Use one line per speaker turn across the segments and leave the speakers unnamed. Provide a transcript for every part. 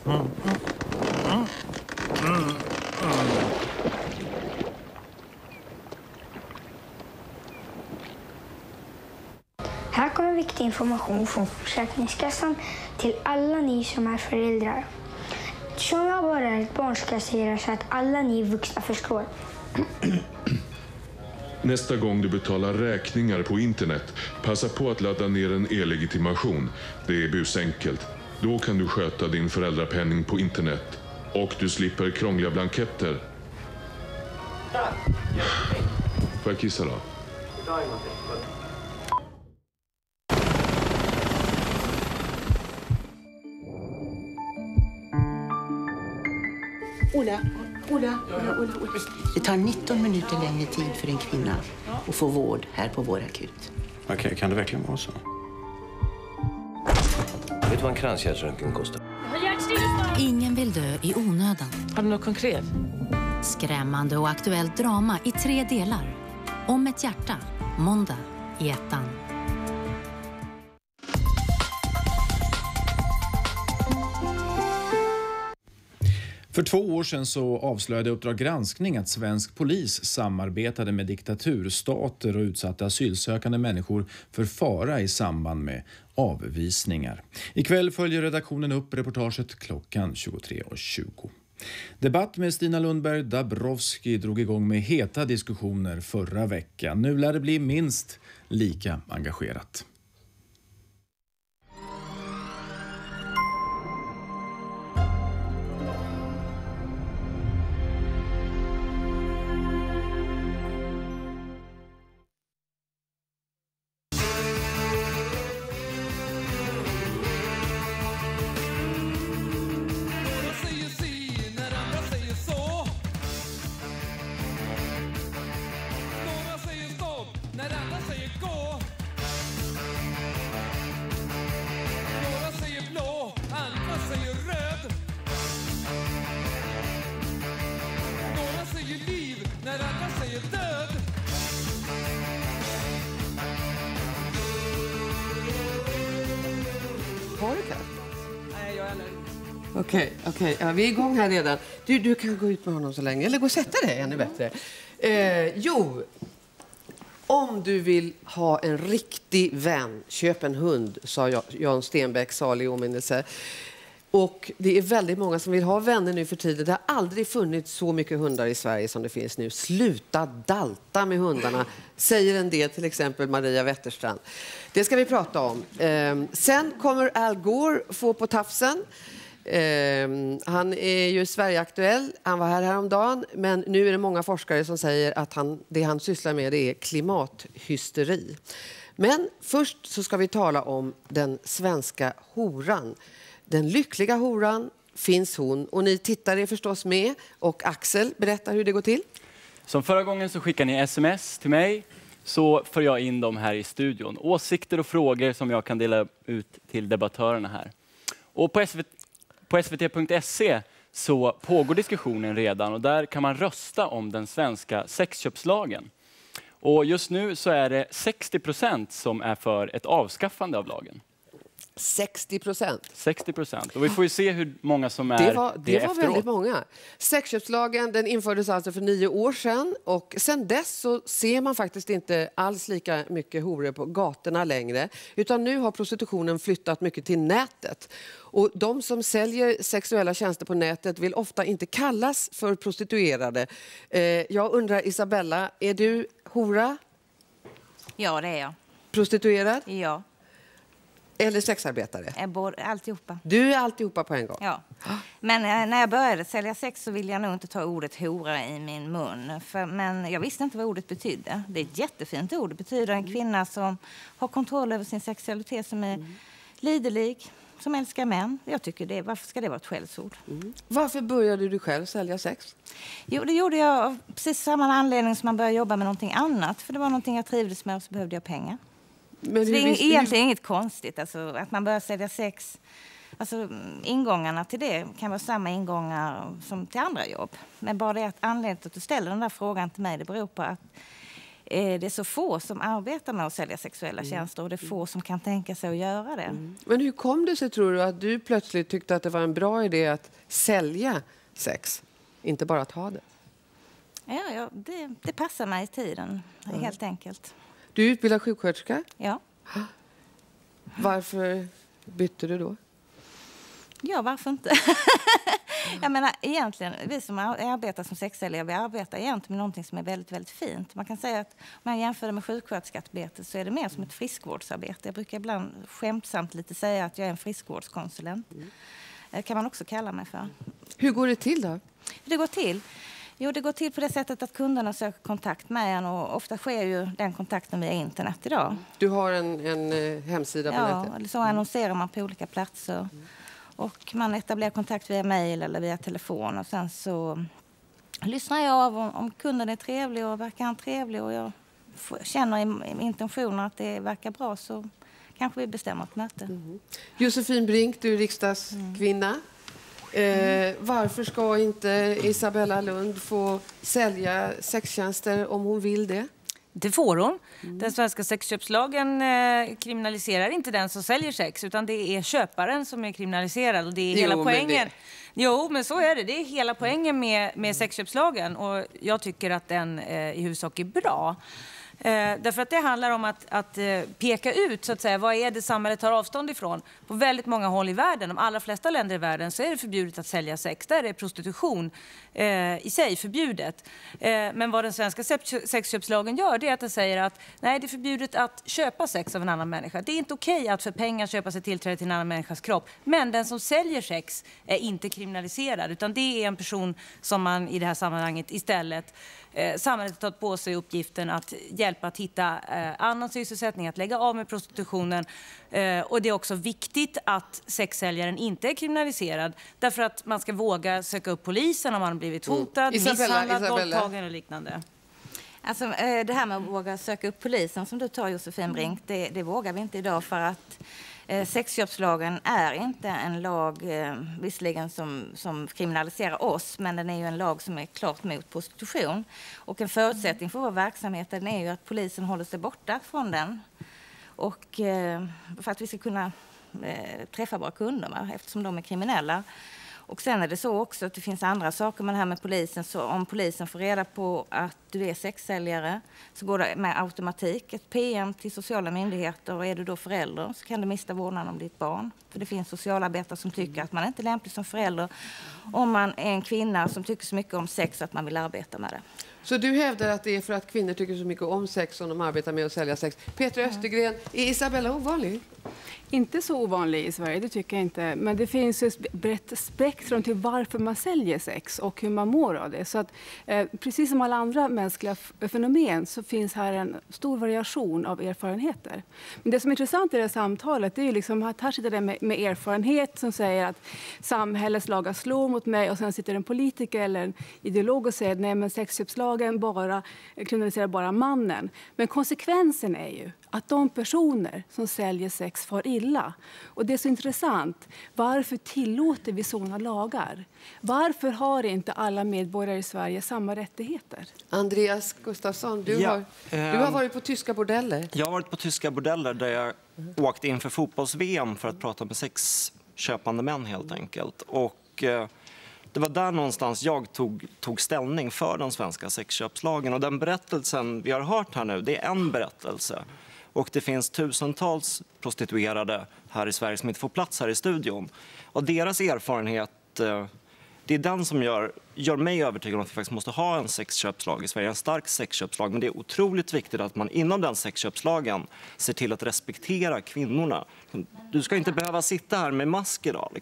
Här kommer viktig information från Försäkringskassan till alla ni som är föräldrar. Som jag bara är ett barn ska säga så att alla ni vuxna förstår.
Nästa gång du betalar räkningar på internet, passa på att ladda ner en e-legitimation. Det är busenkelt. Då kan du sköta din föräldrapenning på internet. Och du slipper krångliga blanketter.
Tack!
Får jag kissa då?
Ola. Det tar 19 minuter längre tid för en kvinna att få vård här på vår akut.
Okej, kan det verkligen vara så?
Vet du vad en kranskärlsröntgen kostar?
Ingen vill dö i onödan.
Har du något konkret?
Skrämmande och aktuellt drama i 3 delar. Om ett hjärta. Måndag i 1:an.
För 2 år sedan så avslöjade Uppdrag granskning att svensk polis samarbetade med diktaturstater och utsatte asylsökande människor för fara i samband med avvisningar. Ikväll följer redaktionen upp reportaget klockan 23:20. Debatt med Stina Lundberg Dabrowski drog igång med heta diskussioner förra veckan. Nu lär det bli minst lika engagerat.
Okej. Ja, vi är igång här redan. Du kan gå ut med honom så länge. Eller gå och sätta dig ännu bättre. Om du vill ha en riktig vän, köp en hund, sa Jan Stenbeck, salig åminnelse. Och det är väldigt många som vill ha vänner nu för tiden. Det har aldrig funnits så mycket hundar i Sverige som det finns nu. Sluta dalta med hundarna, säger en del, till exempel Maria Wetterstrand. Det ska vi prata om. Sen kommer Al Gore få på tafsen. Han är ju Sverigeaktuell, han var här häromdagen, men nu är det många forskare som säger att det han sysslar med är klimathysteri. Men först så ska vi tala om den svenska horan. Den lyckliga horan, finns hon, och ni tittare är förstås med, och Axel berättar hur det går till.
Som förra gången så skickar ni sms till mig, så för jag in dem här i studion. Åsikter och frågor som jag kan dela ut till debattörerna här. Och på svt.se så pågår diskussionen redan, och där kan man rösta om den svenska sexköpslagen. Och just nu så är det 60% som är för ett avskaffande av lagen.
60%?
60%. Och vi får ju se hur många som är
det var väldigt många. Sexköpslagen, den infördes alltså för 9 år sedan. Och sen dess så ser man faktiskt inte alls lika mycket horor på gatorna längre. Utan nu har prostitutionen flyttat mycket till nätet. Och de som säljer sexuella tjänster på nätet vill ofta inte kallas för prostituerade. Jag undrar, Isabella, är du hora?
Ja, det är jag.
Prostituerad?
Ja.
Eller sexarbetare?
Alltihopa.
Du är alltihopa på en gång?
Ja. Men när jag började sälja sex så ville jag nog inte ta ordet hora i min mun. Men jag visste inte vad ordet betydde. Det är ett jättefint ord. Det betyder en kvinna som har kontroll över sin sexualitet, som är liderlig, som älskar män. Jag tycker varför ska det vara ett skällsord?
Varför började du själv sälja sex?
Jo, det gjorde jag av precis samma anledning som man började jobba med någonting annat. För det var någonting jag trivdes med och så behövde jag pengar. Men så det är egentligen inget konstigt, alltså, att man börjar sälja sex. Alltså, ingångarna till det kan vara samma ingångar som till andra jobb. Men bara det att anledningen till att du ställer den där frågan till mig, det beror på att det är så få som arbetar med att sälja sexuella tjänster och det är få som kan tänka sig att göra det.
Men hur kom det sig, tror du, att du plötsligt tyckte att det var en bra idé att sälja sex, inte bara att ha det?
Ja, det passar mig i tiden, helt enkelt.
Du är utbildad sjuksköterska?
Ja.
Varför bytte du då?
Ja, varför inte? Jag menar, egentligen, vi som arbetar som sexsäljare, vi arbetar egentligen med någonting som är väldigt, väldigt fint. Man kan säga att om man jämför det med sjuksköterskearbetet så är det mer som ett friskvårdsarbete. Jag brukar ibland skämtsamt lite säga att jag är en friskvårdskonsulent. Det kan man också kalla mig för.
Hur går det till då?
Det går till? Jo, det går till på det sättet att kunderna söker kontakt med en och ofta sker ju den kontakten via internet idag.
Du har en hemsida på nätet?
Ja, så annonserar man på olika platser. Och man etablerar kontakt via mejl eller via telefon och sen så lyssnar jag av om kunden är trevlig och verkar han trevlig och jag känner i intentioner att det verkar bra så kanske vi bestämmer ett möte.
Josefin Brink, du är riksdagskvinna. Varför ska inte Isabella Lund få sälja sextjänster om hon vill det?
Det får hon. Den svenska sexköpslagen kriminaliserar inte den som säljer sex utan det är köparen som är kriminaliserad och det är hela poängen. Jo, men så är det. Det är hela poängen med sexköpslagen och jag tycker att den i huvudsak är bra. Därför att det handlar om att peka ut så att säga, vad är det samhället tar avstånd ifrån. På väldigt många håll i världen, de allra flesta länder i världen, så är det förbjudet att sälja sex. Där är prostitution i sig förbjudet. Men vad den svenska sexköpslagen gör, det är att den säger att nej, det är förbjudet att köpa sex av en annan människa. Det är inte okej att för pengar köpa sig tillträde till en annan människas kropp. Men den som säljer sex är inte kriminaliserad, utan det är en person som man i det här sammanhanget istället samhället har tagit på sig uppgiften att hjälpa att hitta annan sysselsättning, att lägga av med prostitutionen. Och det är också viktigt att sexsäljaren inte är kriminaliserad därför att man ska våga söka upp polisen om man har blivit hotad, misshandlad, våldtagen och liknande.
Alltså, det här med att våga söka upp polisen som du tar, Josefin Brink, det vågar vi inte idag för att sexköpslagen är inte en lag visserligen som kriminaliserar oss, men den är ju en lag som är klart mot prostitution. Och en förutsättning för vår verksamhet är ju att polisen håller sig borta från den. Och för att vi ska kunna träffa våra kunder eftersom de är kriminella. Och sen är det så också att det finns andra saker med det här med polisen. Så om polisen får reda på att du är sexsäljare så går det med automatik ett PM till sociala myndigheter. Och är du då förälder så kan du mista vårdnaden om ditt barn. För det finns socialarbetare som tycker att man inte är lämplig som förälder om man är en kvinna som tycker så mycket om sex att man vill arbeta med det.
Så du hävdar att det är för att kvinnor tycker så mycket om sex som de arbetar med att sälja sex. Petra Östergren, är Isabella ovanlig?
Inte så ovanlig i Sverige, det tycker jag inte. Men det finns ett brett spektrum till varför man säljer sex och hur man mår av det. Så att, precis som alla andra mänskliga fenomen så finns här en stor variation av erfarenheter. Men det som är intressant i det här samtalet är ju liksom att här sitter det med erfarenhet som säger att samhällets lagar slår mot mig och sen sitter en politiker eller en ideolog och säger nej men sexköpslagen bara kriminaliserar bara mannen. Men konsekvensen är ju att de personer som säljer sex far illa. Och det är så intressant. Varför tillåter vi sådana lagar? Varför har inte alla medborgare i Sverige samma rättigheter?
Andreas Gustafsson, du har varit på tyska bordeller.
Jag har varit på tyska bordeller där jag åkte in för fotbolls-VM för att prata med sexköpande män helt enkelt. Och det var där någonstans jag tog ställning för den svenska sexköpslagen. Och den berättelsen vi har hört här nu, det är en berättelse. Och det finns tusentals prostituerade här i Sverige som inte får plats här i studion. Och deras erfarenhet, det är den som gör mig övertygad om att vi faktiskt måste ha en sexköpslag i Sverige. En stark sexköpslag. Men det är otroligt viktigt att man inom den sexköpslagen ser till att respektera kvinnorna. Du ska inte behöva sitta här med mask idag.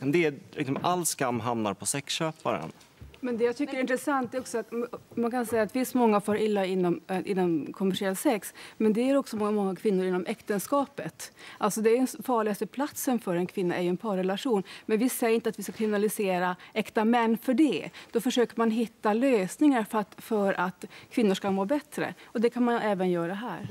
All skam hamnar på sexköparen.
Men det jag tycker är intressant är också att man kan säga att visst många får illa inom kommersiell sex, men det är också många kvinnor inom äktenskapet. Alltså det är den farligaste platsen för en kvinna är ju en parrelation. Men vi säger inte att vi ska kriminalisera äkta män för det. Då försöker man hitta lösningar för att kvinnor ska må bättre. Och det kan man även göra här.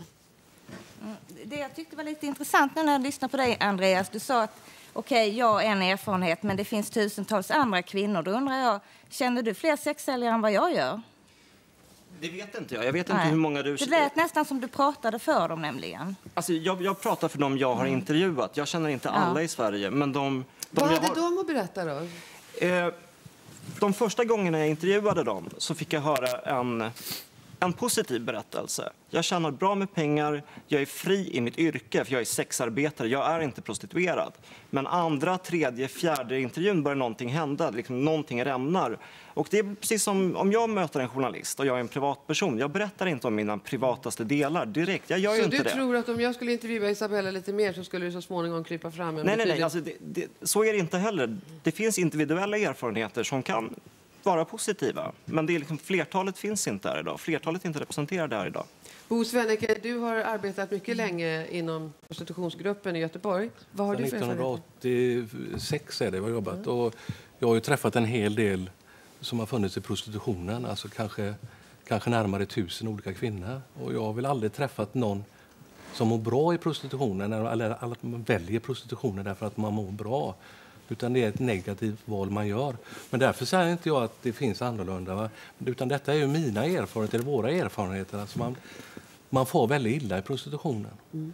Det jag tyckte var lite intressant när jag lyssnade på dig, Andreas. Du sa att okej, jag har en erfarenhet men det finns tusentals andra kvinnor. Då undrar jag, känner du fler sexsäljare än vad jag gör?
Det vet inte jag. Jag vet inte hur många du...
Det lät nästan som du pratade för dem nämligen.
Alltså, jag pratar för dem jag har intervjuat. Jag känner inte alla i Sverige. Men
Vad hade de att berätta då?
De första gångerna jag intervjuade dem så fick jag höra en positiv berättelse. Jag tjänar bra med pengar, jag är fri i mitt yrke för jag är sexarbetare, jag är inte prostituerad. Men andra, tredje, fjärde intervjun börjar någonting hända, liksom någonting rämnar. Och det är precis som om jag möter en journalist och jag är en privatperson. Jag berättar inte om mina privataste delar direkt, jag gör ju inte det.
Så du tror att om jag skulle intervjua Isabella lite mer så skulle du så småningom krypa fram?
Nej, alltså så är det inte heller. Det finns individuella erfarenheter som kan vara positiva. Men det är liksom, flertalet finns inte här idag. Flertalet är inte representerade här idag.
Bo Svenneke, du har arbetat mycket länge inom prostitutionsgruppen i Göteborg. Vad har du för
1986 är det jag har jobbat. Och jag har ju träffat en hel del som har funnits i prostitutionen. Alltså kanske närmare 1000 olika kvinnor. Och jag har väl aldrig träffat någon som mår bra i prostitutionen. Eller att man väljer prostitutionen därför att man mår bra. Utan det är ett negativt val man gör. Men därför säger inte jag att det finns annorlunda. Va? Utan detta är ju mina erfarenheter, eller våra erfarenheter. Alltså man får väldigt illa i prostitutionen.
Mm.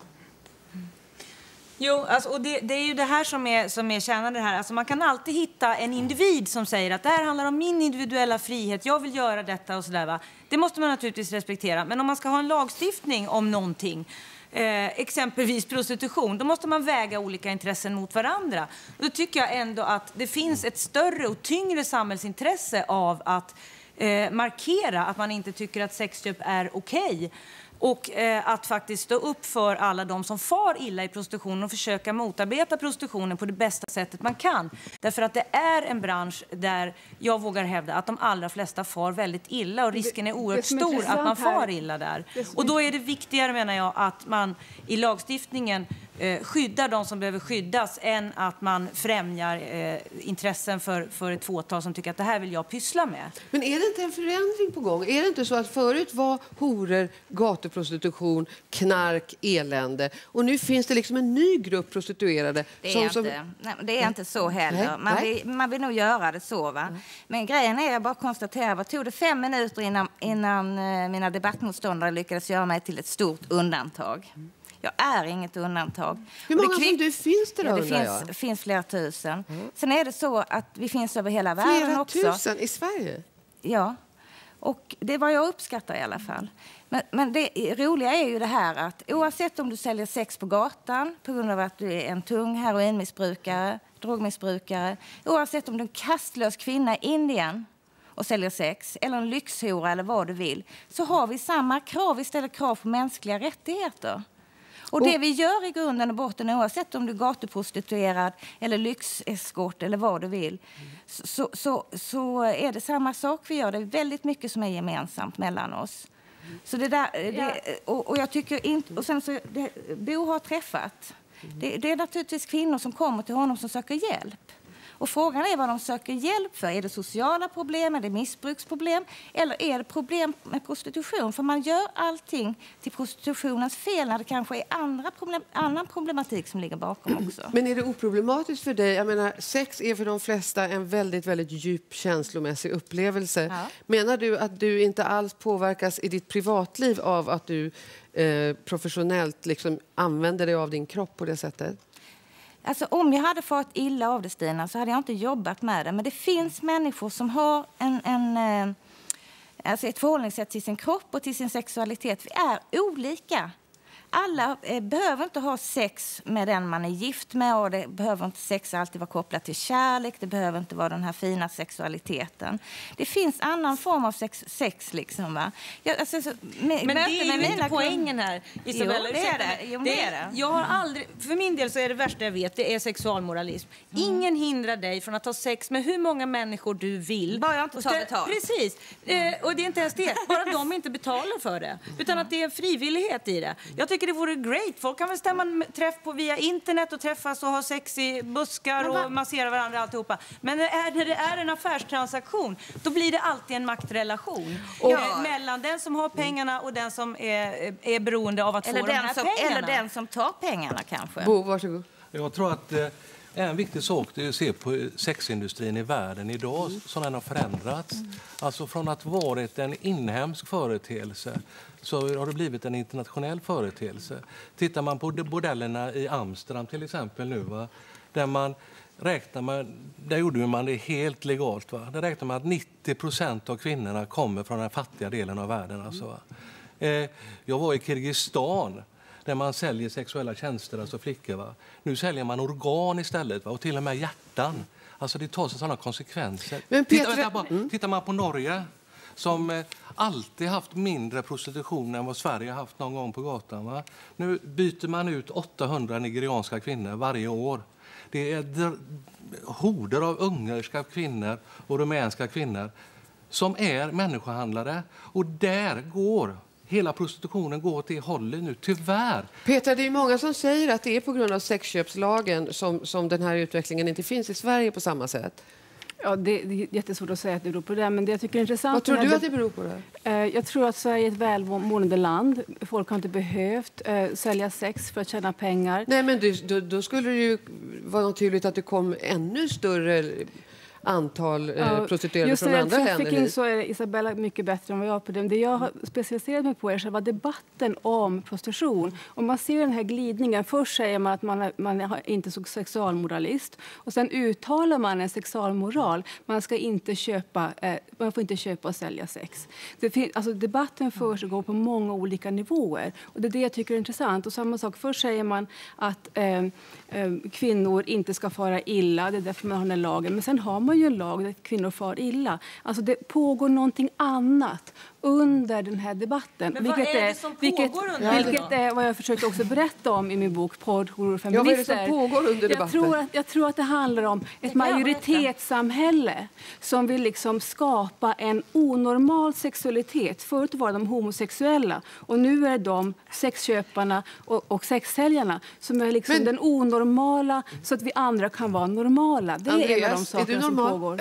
Jo, alltså, och det är ju det här som är kärnan det här. Alltså, man kan alltid hitta en individ som säger att det här handlar om min individuella frihet. Jag vill göra detta och sådär. Va? Det måste man naturligtvis respektera. Men om man ska ha en lagstiftning om någonting, exempelvis prostitution, då måste man väga olika intressen mot varandra. Och då tycker jag ändå att det finns ett större och tyngre samhällsintresse av att markera att man inte tycker att sexköp är okej. Och att faktiskt stå upp för alla de som far illa i prostitutionen och försöka motarbeta prostitutionen på det bästa sättet man kan. Därför att det är en bransch där jag vågar hävda att de allra flesta far väldigt illa och risken är oerhört stor att man far illa där. Och då är det viktigare, menar jag, att man i lagstiftningen skyddar de som behöver skyddas än att man främjar intressen för ett fåtal som tycker att det här vill jag pyssla med.
Men är det inte en förändring på gång? Är det inte så att förut var horor, gatuprostitution, knark, elände och nu finns det liksom en ny grupp prostituerade?
Det är inte så heller. Man vill nog göra det så, va? Men grejen är, jag bara konstaterar, vad tog det 5 minuter innan mina debattmotståndare lyckades göra mig till ett stort undantag? Jag är inget undantag.
Hur många som du finns det då?
Det finns flera tusen. Sen är det så att vi finns över hela världen också.
Flera tusen i Sverige?
Ja, och det är vad jag uppskattar i alla fall. Men det roliga är ju det här att oavsett om du säljer sex på gatan på grund av att du är en tung heroinmissbrukare, drogmissbrukare, oavsett om du är en kastlös kvinna i Indien och säljer sex, eller en lyxhora eller vad du vill, så har vi samma krav. Vi ställer krav på mänskliga rättigheter. Och det vi gör i grunden och botten, oavsett om du är gatuprostituerad eller lyxeskort eller vad du vill, så är det samma sak vi gör. Det är väldigt mycket som är gemensamt mellan oss. Så det där, och jag tycker inte, och sen så, Bo har träffat, det är naturligtvis kvinnor som kommer till honom som söker hjälp. Och frågan är vad de söker hjälp för. Är det sociala problem, är det missbruksproblem eller är det problem med prostitution? För man gör allting till prostitutionens fel när det kanske är annan problematik som ligger bakom också.
Men är det oproblematiskt för dig? Jag menar, sex är för de flesta en väldigt, väldigt djup känslomässig upplevelse. Ja. Menar du att du inte alls påverkas i ditt privatliv av att du professionellt liksom använder dig av din kropp på det sättet?
Alltså, om jag hade fått illa av det, Stina, så hade jag inte jobbat med det. Men det finns människor som har ett förhållningssätt till sin kropp och till sin sexualitet. Vi är olika. Alla behöver inte ha sex med den man är gift med, och det behöver inte sex alltid vara kopplat till kärlek. Det behöver inte vara den här fina sexualiteten. Det finns annan form av sex liksom, va?
Men det är ju inte poängen här, Isabella.
Jo, det är det.
Jag har aldrig, för min del så är det värsta jag vet, det är sexualmoralism. Ingen hindrar dig från att ha sex med hur många människor du vill.
Bara jag inte tar betalt.
Precis. Och det är inte ens det. Bara de inte betalar för det. Utan att det är en frivillighet i det. Jag tycker det vore great. Folk kan väl stämma träff på via internet och träffas och ha sex i buskar och massera varandra alltihopa. Men när det är en affärstransaktion, då blir det alltid en maktrelation mellan den som har pengarna och den som är beroende av att få de här pengarna.
Eller den som tar pengarna kanske.
Bo, varsågod.
Jag tror att En viktig sak är att se på sexindustrin i världen idag, som den har förändrats. Alltså från att varit en inhemsk företeelse så har det blivit en internationell företeelse. Tittar man på bordellerna i Amsterdam till exempel nu, va, där gjorde man det helt legalt. Va? Där räknar man att 90% av kvinnorna kommer från den fattiga delen av världen. Alltså, va? Jag var i Kirgisistan där man säljer sexuella tjänster, alltså flickor. Va? Nu säljer man organ istället, va? Och till och med hjärtan. Alltså det tar sig sådana konsekvenser.
Men
Tittar man på Norge som alltid haft mindre prostitution än vad Sverige haft någon gång på gatan. Va? Nu byter man ut 800 nigerianska kvinnor varje år. Det är horder av ungerska kvinnor och rumänska kvinnor som är människohandlare. Och där går hela prostitutionen går åt det hållet nu, tyvärr.
Peter, det är många som säger att det är på grund av sexköpslagen som den här utvecklingen inte finns i Sverige på samma sätt.
Ja, det är jättesvårt att säga att det beror på det. Men det jag tycker är intressant...
Vad tror du att det beror på det?
Jag tror att Sverige är ett välmående land. Folk har inte behövt sälja sex för att tjäna pengar.
Nej, men då skulle det ju vara naturligt att det kom ännu större antal prostituerade från andra länder hit.
Så är Isabella mycket bättre än vad jag på det. Det jag har specialiserat mig på är själva debatten om prostitution. Om man ser den här glidningen, först säger man att man är inte så sexualmoralist och sen uttalar man en sexualmoral. Man får inte köpa och sälja sex. Debatten försiggår på många olika nivåer och det är det jag tycker är intressant. Och samma sak, först säger man att kvinnor inte ska fara illa, det är därför man har den här lagen. Men sen har man ju en lag där kvinnor far illa. Alltså det pågår någonting annat under den här debatten.
Men vad är det som pågår under den?
Vilket är vad jag försökt också berätta om i min bok Podd, horor och feminister.
Ja, vad är det som pågår under debatten?
Jag tror att det handlar om ett majoritetssamhälle som vill liksom skapa en onormal sexualitet. Förut var de homosexuella och nu är de sexköparna och sexsäljarna som är liksom den onormala så att vi andra kan vara normala. Det är
Andreas,
en av de sakerna som pågår.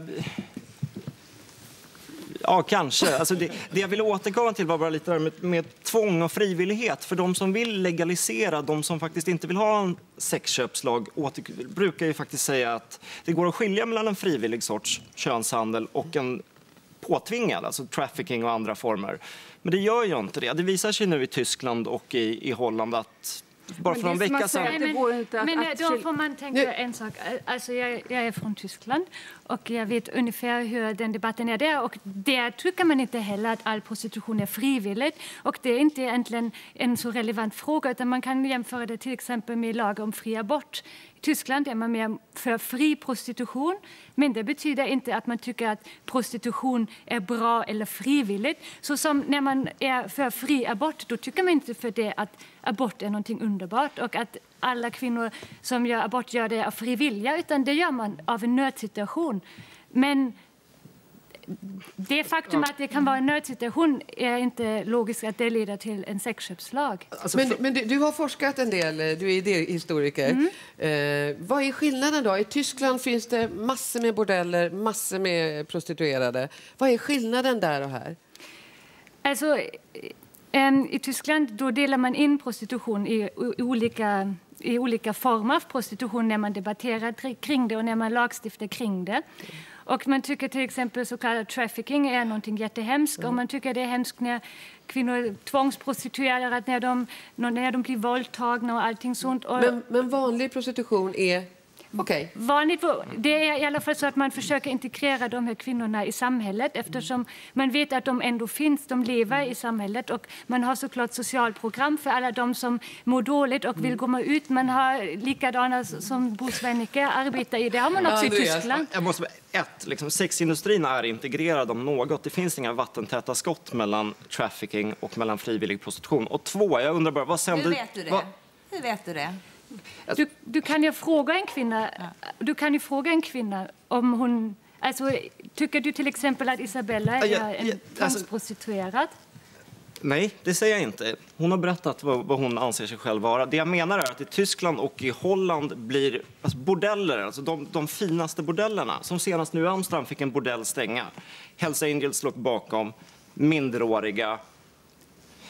Ja, kanske. Alltså det jag ville återkomma till var bara lite där med tvång och frivillighet. För de som vill legalisera, de som faktiskt inte vill ha en sexköpslag, brukar ju faktiskt säga att det går att skilja mellan en frivillig sorts könshandel och en påtvingad, alltså trafficking och andra former. Men det gör ju inte det. Det visar sig nu i Tyskland och i Holland att bara för en vecka sedan...
Men då får man tänka en sak. Alltså jag är från Tyskland och jag vet ungefär hur den debatten är där. Och där tycker man inte heller att all prostitution är frivilligt. Och det är inte egentligen en så relevant fråga utan man kan jämföra det till exempel med lag om fri abort. I Tyskland är man mer för fri prostitution, men det betyder inte att man tycker att prostitution är bra eller frivilligt. Så som när man är för fri abort, då tycker man inte för det att abort är någonting underbart och att alla kvinnor som gör abort gör det av fri vilja, utan det gör man av en nödsituation. Men det faktum att det kan vara en nödsituation är inte logiskt att det leder till en sexköpslag.
Men du har forskat en del, du är idéhistoriker. Vad är skillnaden då? I Tyskland finns det massor med bordeller, massor med prostituerade. Vad är skillnaden där och här?
Alltså, i Tyskland då delar man in prostitution i olika former av prostitution när man debatterar kring det och när man lagstiftar kring det. Och man tycker till exempel så kallad trafficking är någonting jättehemskt. Och man tycker det är hemskt när kvinnor tvångsprostituerar, när de blir våldtagna och allting sånt.
Men vanlig prostitution är... Okay.
Det är i alla fall så att man försöker integrera de här kvinnorna i samhället eftersom man vet att de ändå finns, de lever i samhället och man har såklart socialprogram för alla de som mår dåligt och vill komma ut. Man har likadana som Bo Svennicke arbetar i, det har man också i Tyskland.
Jag måste sexindustrin är integrerad om något. Det finns inga vattentäta skott mellan trafficking och mellan frivillig prostitution. Och två, jag undrar bara, vad sänder...
Hur vet du det? Hur vet du det?
Du kan ju fråga en kvinna om hon... Alltså, tycker du till exempel att Isabella är en prostituerad?
Nej, det säger jag inte. Hon har berättat vad hon anser sig själv vara. Det jag menar är att i Tyskland och i Holland blir bordeller, alltså de finaste bordellerna, som senast nu i Amsterdam fick en bordell stänga. Hells Angels låg bakom, minderåriga.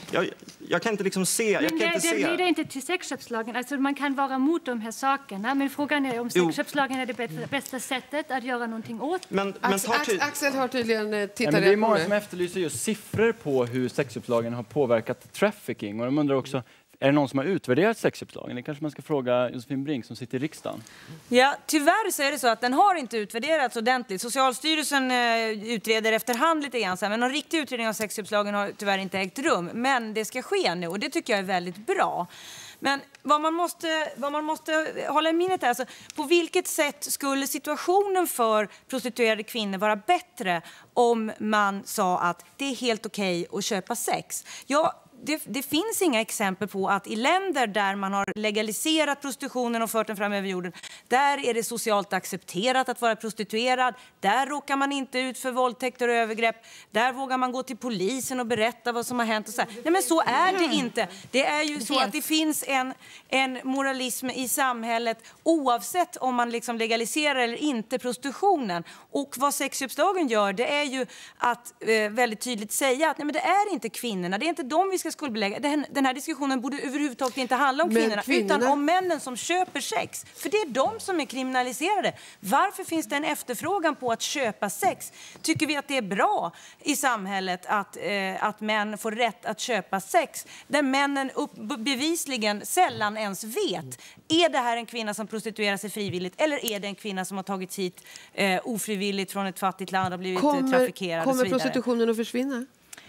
Jag kan inte liksom se...
Men det leder inte till sexköpslagen. Alltså man kan vara mot de här sakerna, men frågan är om sexköpslagen är det bästa sättet att göra någonting åt.
Axel har tydligen tittat
det är många som efterlyser just siffror på hur sexköpslagen har påverkat trafficking. Och de undrar också, är det någon som har utvärderat sexköpslagen? Det kanske man ska fråga Josefin Brink som sitter i riksdagen.
Ja, tyvärr så är det så att den har inte utvärderats ordentligt. Socialstyrelsen utreder efterhand lite grann, men någon riktig utredning av sexköpslagen har tyvärr inte ägt rum. Men det ska ske nu och det tycker jag är väldigt bra. Men vad man måste hålla i minnet är alltså, på vilket sätt skulle situationen för prostituerade kvinnor vara bättre om man sa att det är helt okej att köpa sex? Det finns inga exempel på att i länder där man har legaliserat prostitutionen och fört den fram över jorden, där är det socialt accepterat att vara prostituerad. Där råkar man inte ut för våldtäkter och övergrepp. Där vågar man gå till polisen och berätta vad som har hänt. Och så. Nej, men så är det inte. Det är ju så att det finns en moralism i samhället oavsett om man liksom legaliserar eller inte prostitutionen. Och vad sexköpslagen gör, det är ju att väldigt tydligt säga att nej, men det är inte kvinnorna, det är inte de vi ska skuldbelägga. Den här diskussionen borde överhuvudtaget inte handla om kvinnorna utan om männen som köper sex. För det är de som är kriminaliserade. Varför finns det en efterfrågan på att köpa sex? Tycker vi att det är bra i samhället att män får rätt att köpa sex? Där männen bevisligen sällan ens vet. Är det här en kvinna som prostituerar sig frivilligt eller är det en kvinna som har tagits hit ofrivilligt från ett fattigt land och blivit trafikerad och så vidare?
Kommer prostitutionen att försvinna?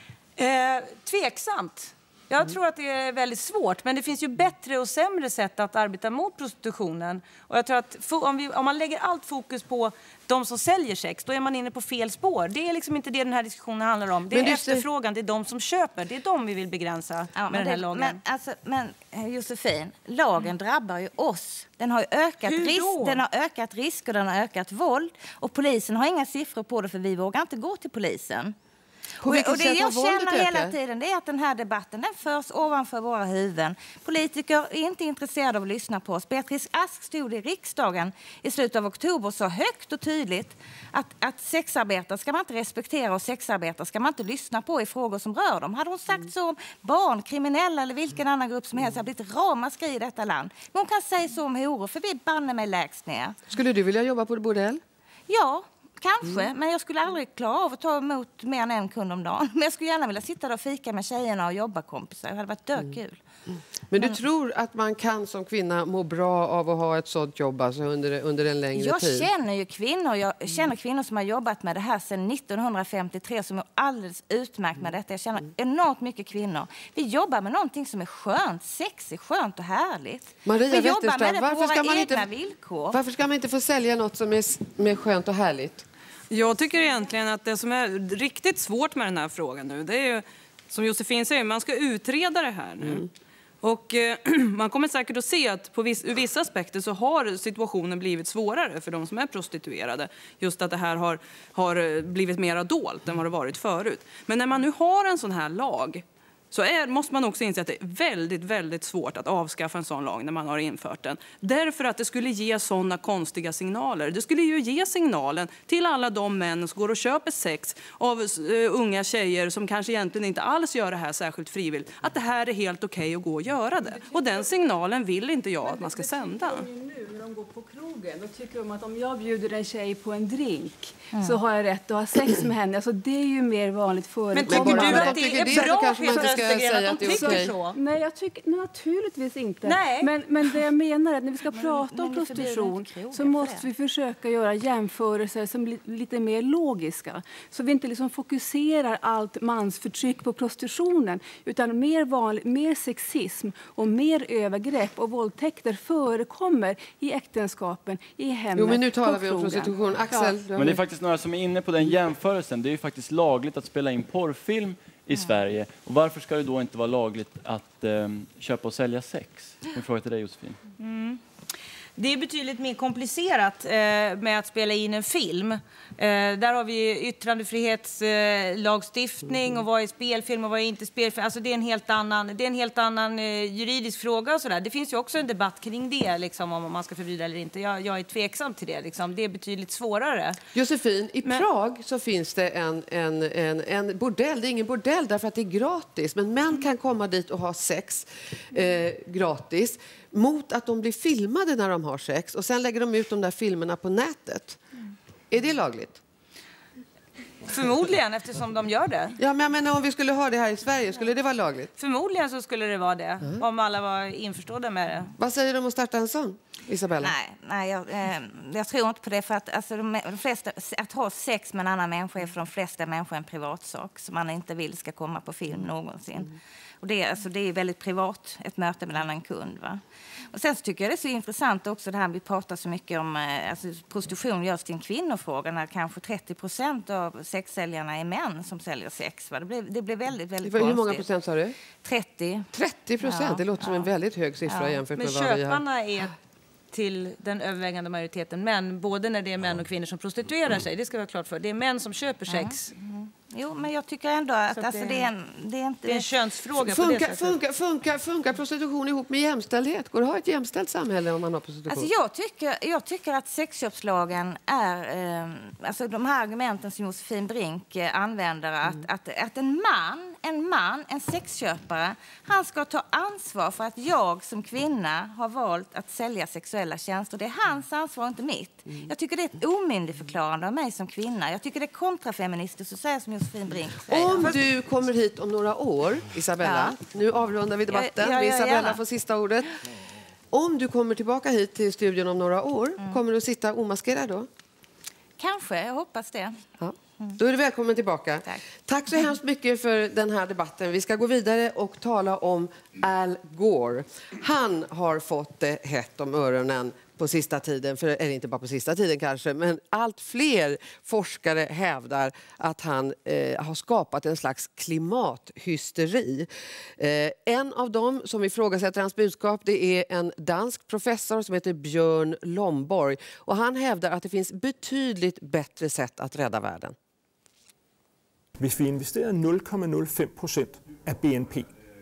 Tveksamt. Jag tror att det är väldigt svårt, men det finns ju bättre och sämre sätt att arbeta mot prostitutionen. Och jag tror att om man lägger allt fokus på de som säljer sex, då är man inne på fel spår. Det är liksom inte det den här diskussionen handlar om. Det är efterfrågan, det är de som köper. Det är de vi vill begränsa med den här lagen.
Men Josefin, lagen drabbar ju oss. Den har ökat risk och den har ökat våld. Och polisen har inga siffror på det för vi vågar inte gå till polisen. Och det jag känner hela tiden det är att den här debatten den förs ovanför våra huvuden. Politiker är inte intresserade av att lyssna på oss. Beatrice Ask stod i riksdagen i slutet av oktober så högt och tydligt att sexarbetare ska man inte respektera och sexarbetare ska man inte lyssna på i frågor som rör dem. Hade hon sagt så om barn, kriminella eller vilken annan grupp som helst hade blivit ramaskri i detta land. Men hon kan säga så om horor för vi banne mig lägst ner.
Skulle du vilja jobba på bordell?
Ja. Kanske, men jag skulle aldrig klara av att ta emot mer än en kund om dagen. Men jag skulle gärna vilja sitta där och fika med tjejerna och jobba kompisar. Det hade varit dökul.
Men du tror att man kan som kvinna må bra av att ha ett sådant jobb alltså under en längre tid?
Jag känner ju kvinnor. Jag känner kvinnor som har jobbat med det här sedan 1953 som är alldeles utmärkt med detta. Jag känner enormt mycket kvinnor. Vi jobbar med någonting som är skönt, sexigt, skönt och härligt.
Maria
vi jobbar med det på våra egna villkor.
Varför ska man inte få sälja något som är skönt och härligt?
Jag tycker egentligen att det som är riktigt svårt med den här frågan nu, det är ju, som Josefin säger, man ska utreda det här nu. Och man kommer säkert att se att ur vissa aspekter så har situationen blivit svårare för de som är prostituerade. Just att det här har blivit mer dolt än vad det varit förut. Men när man nu har en sån här lag så måste man också inse att det är väldigt, väldigt svårt att avskaffa en sån lag när man har infört den. Därför att det skulle ge såna konstiga signaler. Det skulle ju ge signalen till alla de män som går och köper sex av unga tjejer som kanske egentligen inte alls gör det här särskilt frivilligt. Att det här är helt okej att gå och göra det. Och den signalen vill inte jag att man ska sända.
Nu när de går på krogen, då tycker de att om jag bjuder en tjej på en drink så har jag rätt att ha sex med henne. Alltså det är ju mer vanligt förekommande.
Men tycker du att det är bra för
säga att det är okej.
Nej, jag tycker naturligtvis inte. Men det jag menar är att när vi ska prata om prostitution så måste vi försöka göra jämförelser som blir lite mer logiska. Så vi inte liksom fokuserar allt mansförtryck på prostitutionen utan mer sexism och mer övergrepp och våldtäkter förekommer i äktenskapen, i hemmet.
Jo, men nu talar vi om prostitution. Axel.
Ja. Men det är faktiskt några som är inne på den jämförelsen. Det är ju faktiskt lagligt att spela in porrfilm i Sverige. Och varför ska det då inte vara lagligt att köpa och sälja sex? En fråga till dig, Josefin.
Det är betydligt mer komplicerat med att spela in en film. Där har vi yttrandefrihetslagstiftning och vad är spelfilm och vad är inte spelfilm. Alltså det är en helt annan juridisk fråga och sådär. Det finns ju också en debatt kring det, liksom, om man ska förbjuda eller inte. Jag är tveksam till det. Liksom. Det är betydligt svårare.
Josefin, i Prag så finns det en bordell. Det är ingen bordell därför att det är gratis. Men män kan komma dit och ha sex gratis mot att de blir filmade när de har sex. Och sen lägger de ut de där filmerna på nätet. Är det lagligt?
Förmodligen, eftersom de gör det.
Ja, men jag menar, om vi skulle ha det här i Sverige, skulle det vara lagligt?
Förmodligen så skulle det vara det, om alla var införstådda med det.
Vad säger de om att starta en sån, Isabella?
Nej, jag tror inte på det. För att, alltså, de flesta, att ha sex med en annan människa är för de flesta människor en privatsak som man inte vill ska komma på film någonsin. Och det är väldigt privat, ett möte mellan en kund. Va? Och sen så tycker jag det är så intressant också det här vi pratar så mycket om, alltså prostitution görs till en kvinnofråga när kanske 30% av sexsäljarna är män som säljer sex. Va? Det blir väldigt konstigt.
Hur många procent sa du?
30.
30%? Ja, det låter som en väldigt hög siffra jämfört med vad vi har.
Men köparna är till den övervägande majoriteten män, både när det är män och kvinnor som prostituerar sig. Det ska vara klart för. Det är män som köper sex.
Jo, men jag tycker ändå att alltså, det är en
könsfråga.
Funkar prostitution ihop med jämställdhet? Går det att ha ett jämställt samhälle om man har prostitution?
Alltså jag tycker att sexköpslagen är... alltså de här argumenten som Josefin Brink använder, att en sexköpare, han ska ta ansvar för att jag som kvinna har valt att sälja sexuella tjänster. Det är hans ansvar, inte mitt. Jag tycker det är ett omyndigförklarande av mig som kvinna. Jag tycker det är kontrafeministiskt att säga som Josefin Brink säger.
Om du kommer hit om några år, Isabella, nu avrundar vi debatten. Isabella får sista ordet. Om du kommer tillbaka hit till studion om några år, kommer du att sitta omaskerad då?
Kanske, jag hoppas det.
Ja. Då är du välkommen tillbaka. Tack så hemskt mycket för den här debatten. Vi ska gå vidare och tala om Al Gore. Han har fått det hett om öronen på sista tiden, eller inte bara på sista tiden kanske, men allt fler forskare hävdar att han har skapat en slags klimathysteri. En av dem som ifrågasätter hans budskap, det är en dansk professor som heter Björn Lomborg, och han hävdar att det finns betydligt bättre sätt att rädda världen.
Om vi investerar 0,05% av BNP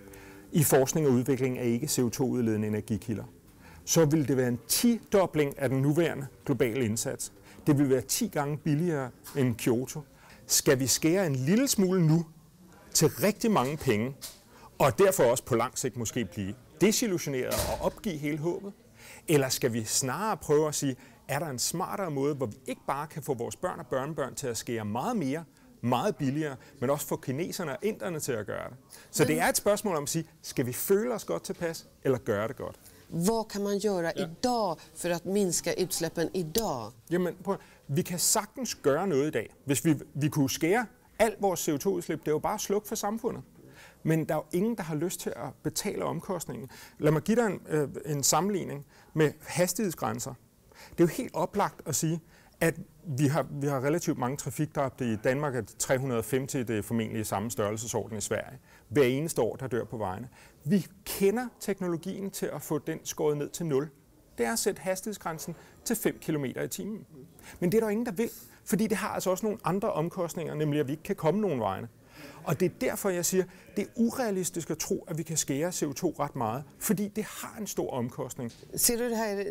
i forskning och utveckling av ikke CO2-udledende energikilder, så vil det være en 10-dobling af den nuværende globale indsats. Det vil være 10 gange billigere end Kyoto. Skal vi skære en lille smule nu til rigtig mange penge, og derfor også på lang sigt måske blive desillusioneret og opgive hele håbet? Eller skal vi snarere prøve at sige, er der en smartere måde, hvor vi ikke bare kan få vores børn og børnebørn til at skære meget mere, meget billigere, men også få kineserne og inderne til at gøre det. Så det er et spørgsmål om at sige, skal vi føle os godt tilpas, eller gøre det godt?
Vad kan man göra idag för att minska utsläppen idag?
Jamen, vi kan sagtens gøre noget i dag. Hvis vi kunne skære alt vores CO2-udslip, det er jo bare sluk for samfundet. Men der er jo ingen, der har lyst til at betale omkostningen. Lad mig give dig en sammenligning med hastighedsgrænser. Det er jo helt oplagt at sige, at vi har relativt mange trafikdræbte i Danmark, at 350 det er formentlig i samme størrelsesorden i Sverige. Hver eneste år, der dør på vejene. Vi kender teknologien til at få den skåret ned til 0. Det er at sætte hastighedsgrænsen til 5 km i timen. Men det er der ingen, der vil, fordi det har altså også nogle andre omkostninger, nemlig at vi ikke kan komme nogen vegne. Og det er derfor, jeg siger, det er urealistisk at tro, at vi kan skære CO2 ret meget, fordi det har en stor omkostning.
Ser du det här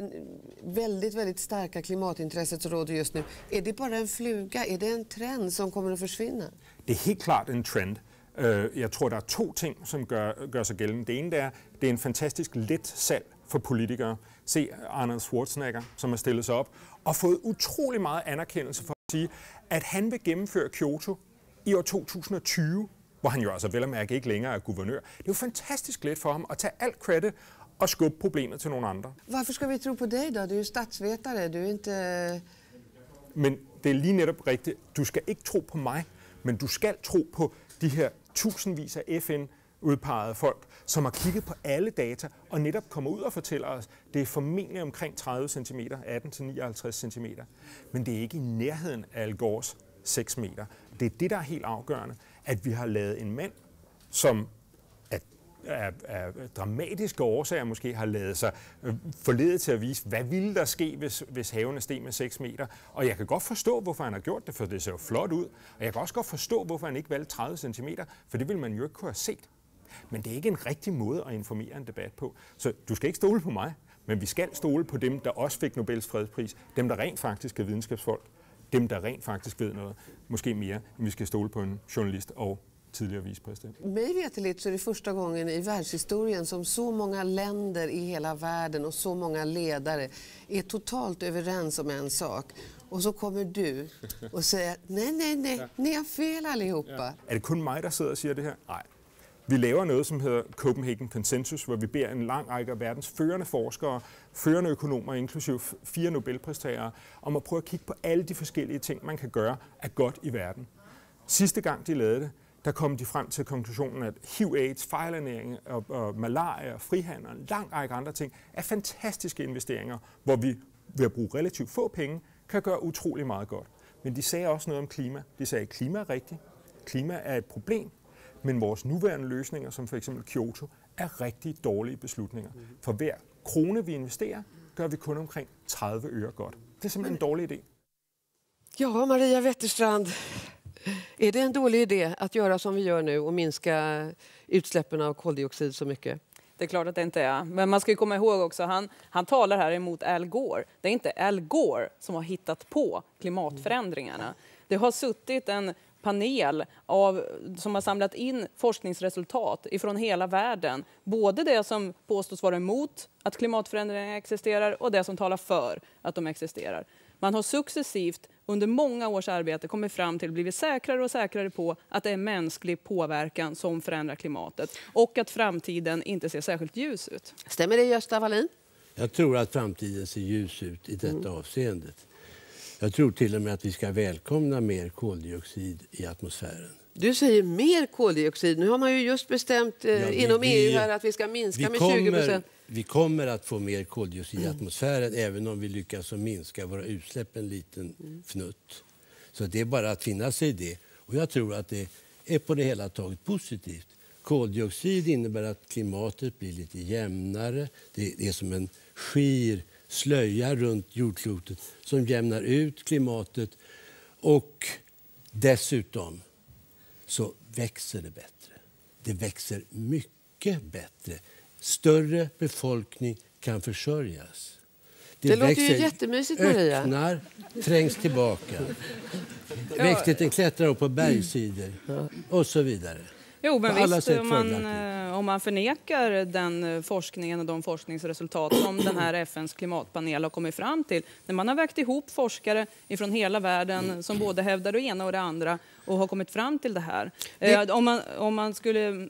väldigt starka klimatintresset som råder just nu? Är det bara en fluga? Är det en trend som kommer att försvinna?
Det er helt klart en trend. Jeg tror, der er 2 ting, som gør sig gældende. Det ene det er en fantastisk let salg for politikere. Se Arnold Schwarzenegger, som har stillet sig op og fået utrolig meget anerkendelse for at sige, at han vil gennemføre Kyoto i år 2020, hvor han jo altså vel at mærke ikke længere er guvernør. Det er jo fantastisk let for ham at tage alt credit og skubbe problemet til nogle andre.
Varför ska vi tro på dig då? Du är ju statsvetare, du är inte...
Men det er lige netop rigtigt. Du skal ikke tro på mig, men du skal tro på de her tusindvis af FN-udpegede folk, som har kigget på alle data og netop kommer ud og fortæller os, det er formentlig omkring 30 cm, 18-59 cm. Men det er ikke i nærheden af Al Gores 6 meter. Det er det, der er helt afgørende, at vi har lavet en mand, som er dramatiske årsager måske har lavet sig forledet til at vise, hvad ville der ske, hvis havene steg med 6 meter. Og jeg kan godt forstå, hvorfor han har gjort det, for det ser jo flot ud. Og jeg kan også godt forstå, hvorfor han ikke valgte 30 cm, for det ville man jo ikke kunne have set. Men det er ikke en rigtig måde at informere en debat på. Så du skal ikke stole på mig, men vi skal stole på dem, der også fik Nobels fredspris. Dem, der rent faktisk er videnskabsfolk. Dem, der rent faktisk ved noget. Måske mere, end vi skal stole på en journalist og tidligere vicepræsident.
Mig veterligt så är det första gången i världshistorien som så många länder i hela världen och så många ledare är totalt överens om en sak. Och så kommer du och säger, nej, ni har fel allihopa.
Er det kun mig, der sidder og siger det her? Nej. Vi laver noget, som hedder Copenhagen Consensus, hvor vi beder en lang række af verdens førende forskere, førende økonomer, inklusive 4 Nobelpristagere, om at prøve at kigge på alle de forskellige ting, man kan gøre af godt i verden. Sidste gang de lavede det, der kom de frem til konklusionen, at HIV-AIDS, fejlernæring og malaria og frihandel og en lang række andre ting er fantastiske investeringer, hvor vi ved at bruge relativt få penge kan gøre utrolig meget godt. Men de sagde også noget om klima. De sagde, at klima er rigtigt. Klima er et problem. Men vores nuværende løsninger, som for eksempel Kyoto, er rigtig dårlige beslutninger. For hver krone, vi investerer, gør vi kun omkring 30 øre godt. Det er simpelthen en dårlig idé.
Ja, Maria Wetterstrand. Är det en dålig idé att göra som vi gör nu och minska utsläppen av koldioxid så mycket?
Det är klart att det inte är. Men man ska ju komma ihåg också, han talar här emot Al Gore. Det är inte Al Gore som har hittat på klimatförändringarna. Det har suttit en panel som har samlat in forskningsresultat ifrån hela världen. Både det som påstås vara emot att klimatförändringar existerar och det som talar för att de existerar. Man har successivt under många års arbete kommit fram till, blivit säkrare och säkrare på att det är mänsklig påverkan som förändrar klimatet och att framtiden inte ser särskilt ljus ut.
Stämmer det, Gösta Wallin?
Jag tror att framtiden ser ljus ut i detta avseendet. Jag tror till och med att vi ska välkomna mer koldioxid i atmosfären.
Du säger mer koldioxid. Nu har man ju just bestämt inom EU här att vi ska minska med 20%.
Vi kommer att få mer koldioxid i atmosfären även om vi lyckas att minska våra utsläpp en liten fnutt. Så det är bara att finna sig i det. Och jag tror att det är på det hela taget positivt. Koldioxid innebär att klimatet blir lite jämnare. Det är som en skir slöja runt jordklotet som jämnar ut klimatet. Och dessutom så växer det bättre. Det växer mycket bättre. Större befolkning kan försörjas.
Det låter ju jättemysigt, Maria.
Öppnar, trängs tillbaka. Växtheten klättrar upp på bergssidor och så vidare.
Jo, men visst, om man förnekar den forskningen och de forskningsresultat som den här FNs klimatpanel har kommit fram till, när man har vägt ihop forskare ifrån hela världen som både hävdar det ena och det andra och har kommit fram till det här. Om man skulle...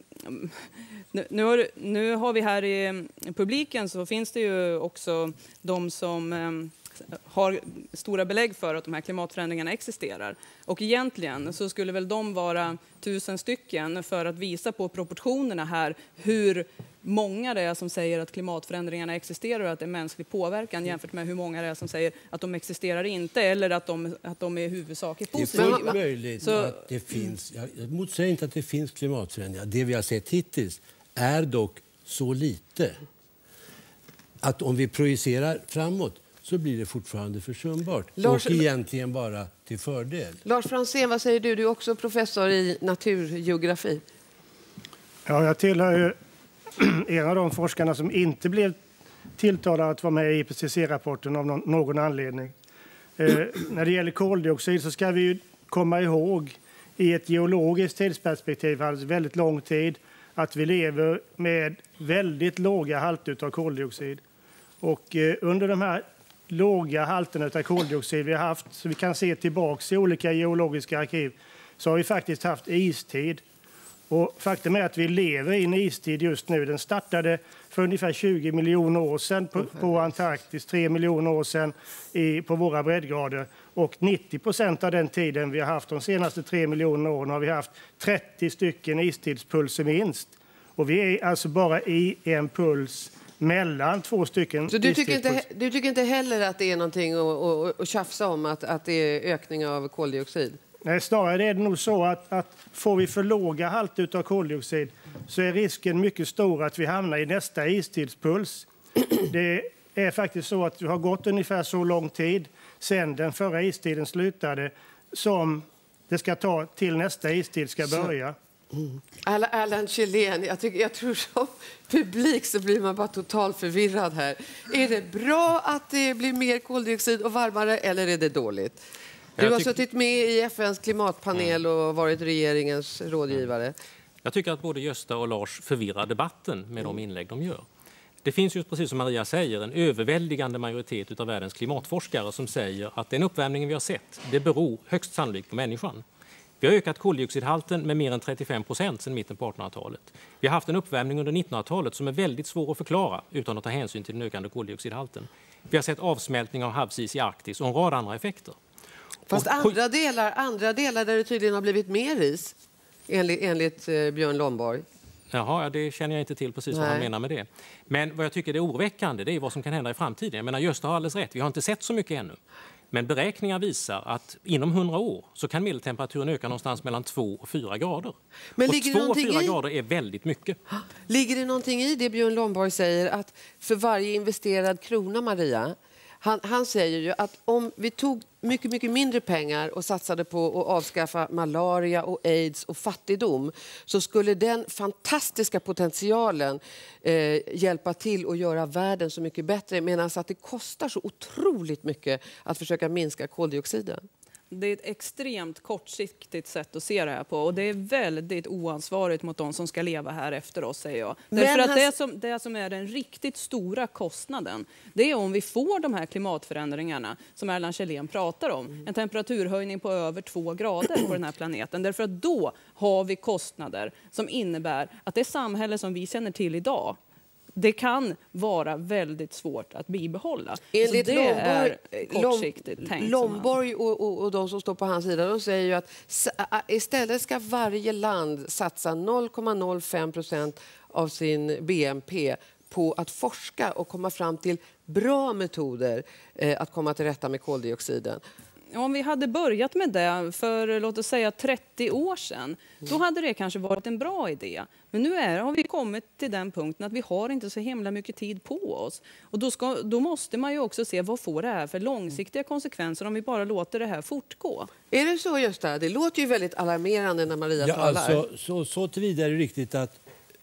Nu har vi här i publiken så finns det ju också de som har stora belägg för att de här klimatförändringarna existerar. Och egentligen så skulle väl de vara 1000 stycken för att visa på proportionerna här, hur många det är som säger att klimatförändringarna existerar och att det är mänsklig påverkan jämfört med hur många det är som säger att de existerar inte eller att de är huvudsakligt positiva.
Det är fullt möjligt att det finns, jag motsäger inte att det finns klimatförändringar. Det vi har sett hittills är dock så lite att om vi projicerar framåt så blir det fortfarande försumbart och egentligen bara till fördel.
Lars Franzén, vad säger du? Du är också professor i naturgeografi.
Ja, jag tillhör ju en av de forskarna som inte blev tilltalade att vara med i IPCC-rapporten av någon anledning. När det gäller koldioxid så ska vi ju komma ihåg i ett geologiskt tidsperspektiv, alltså väldigt lång tid, att vi lever med väldigt låga halter av koldioxid. Och under de här låga halterna av koldioxid vi har haft, så vi kan se tillbaka i olika geologiska arkiv, så har vi faktiskt haft istid. Och faktum är att vi lever i en istid just nu. Den startade för ungefär 20 miljoner år sedan på Antarktis, 3 miljoner år sedan på våra breddgrader. Och 90% av den tiden vi har haft de senaste 3 miljoner åren har vi haft 30 stycken istidspulser minst. Och vi är alltså bara i en puls mellan 2 stycken.
Så du tycker inte heller att det är någonting att tjafsa om att det är ökning av koldioxid?
Nej, snarare är det nog så att får vi för låga halter av koldioxid så är risken mycket stor att vi hamnar i nästa istidspuls. Det är faktiskt så att det har gått ungefär så lång tid sedan den förra istiden slutade som det ska ta till nästa istid ska börja.
Erland Kjellén, jag tror som publik så blir man bara totalt förvirrad här. Är det bra att det blir mer koldioxid och varmare eller är det dåligt? Du har suttit med i FNs klimatpanel och varit regeringens rådgivare.
Jag tycker att både Gösta och Lars förvirrar debatten med de inlägg de gör. Det finns ju, precis som Maria säger, en överväldigande majoritet av världens klimatforskare som säger att den uppvärmning vi har sett, det beror högst sannolikt på människan. Vi har ökat koldioxidhalten med mer än 35% sedan mitten på 1800-talet. Vi har haft en uppvärmning under 1900-talet som är väldigt svår att förklara utan att ta hänsyn till den ökande koldioxidhalten. Vi har sett avsmältning av havsis i Arktis och en rad andra effekter.
Fast andra delar där det tydligen har blivit mer is, enligt Björn Lomborg.
Jaha, det känner jag inte till precis vad han menar med det. Men vad jag tycker är oroväckande, det är vad som kan hända i framtiden. Jag menar, Gösta har alldeles rätt, vi har inte sett så mycket ännu. Men beräkningar visar att inom 100 år så kan medeltemperaturen öka någonstans mellan 2 och 4 grader.
Men
och 2 och 4 grader är väldigt mycket.
Ligger det någonting i det Björn Lomborg säger att för varje investerad krona, Maria, han säger ju att om vi tog mycket mindre pengar och satsade på att avskaffa malaria och aids och fattigdom så skulle den fantastiska potentialen hjälpa till att göra världen så mycket bättre, medan att det kostar så otroligt mycket att försöka minska koldioxiden.
Det är ett extremt kortsiktigt sätt att se det här på och det är väldigt oansvarigt mot de som ska leva här efter oss, säger jag. Därför att det som är den riktigt stora kostnaden, det är om vi får de här klimatförändringarna som Erland Kjellén pratar om. En temperaturhöjning på över 2 grader på den här planeten. Därför att då har vi kostnader som innebär att det samhälle som vi känner till idag, det kan vara väldigt svårt att bibehålla.
Enligt
så det är kortsiktigt tänkt.
Lomborg och de som står på hans sida, de säger ju att istället ska varje land satsa 0,05% av sin BNP på att forska och komma fram till bra metoder att komma till rätta med koldioxiden.
Om vi hade börjat med det för, låt oss säga, 30 år sedan, då hade det kanske varit en bra idé. Men nu har vi kommit till den punkten att vi har inte så himla mycket tid på oss. Och då måste man ju också se vad får det här för långsiktiga konsekvenser om vi bara låter det här fortgå.
Är det så, just det? Det låter ju väldigt alarmerande när Maria talar.
Alltså, så tillvidare är det riktigt att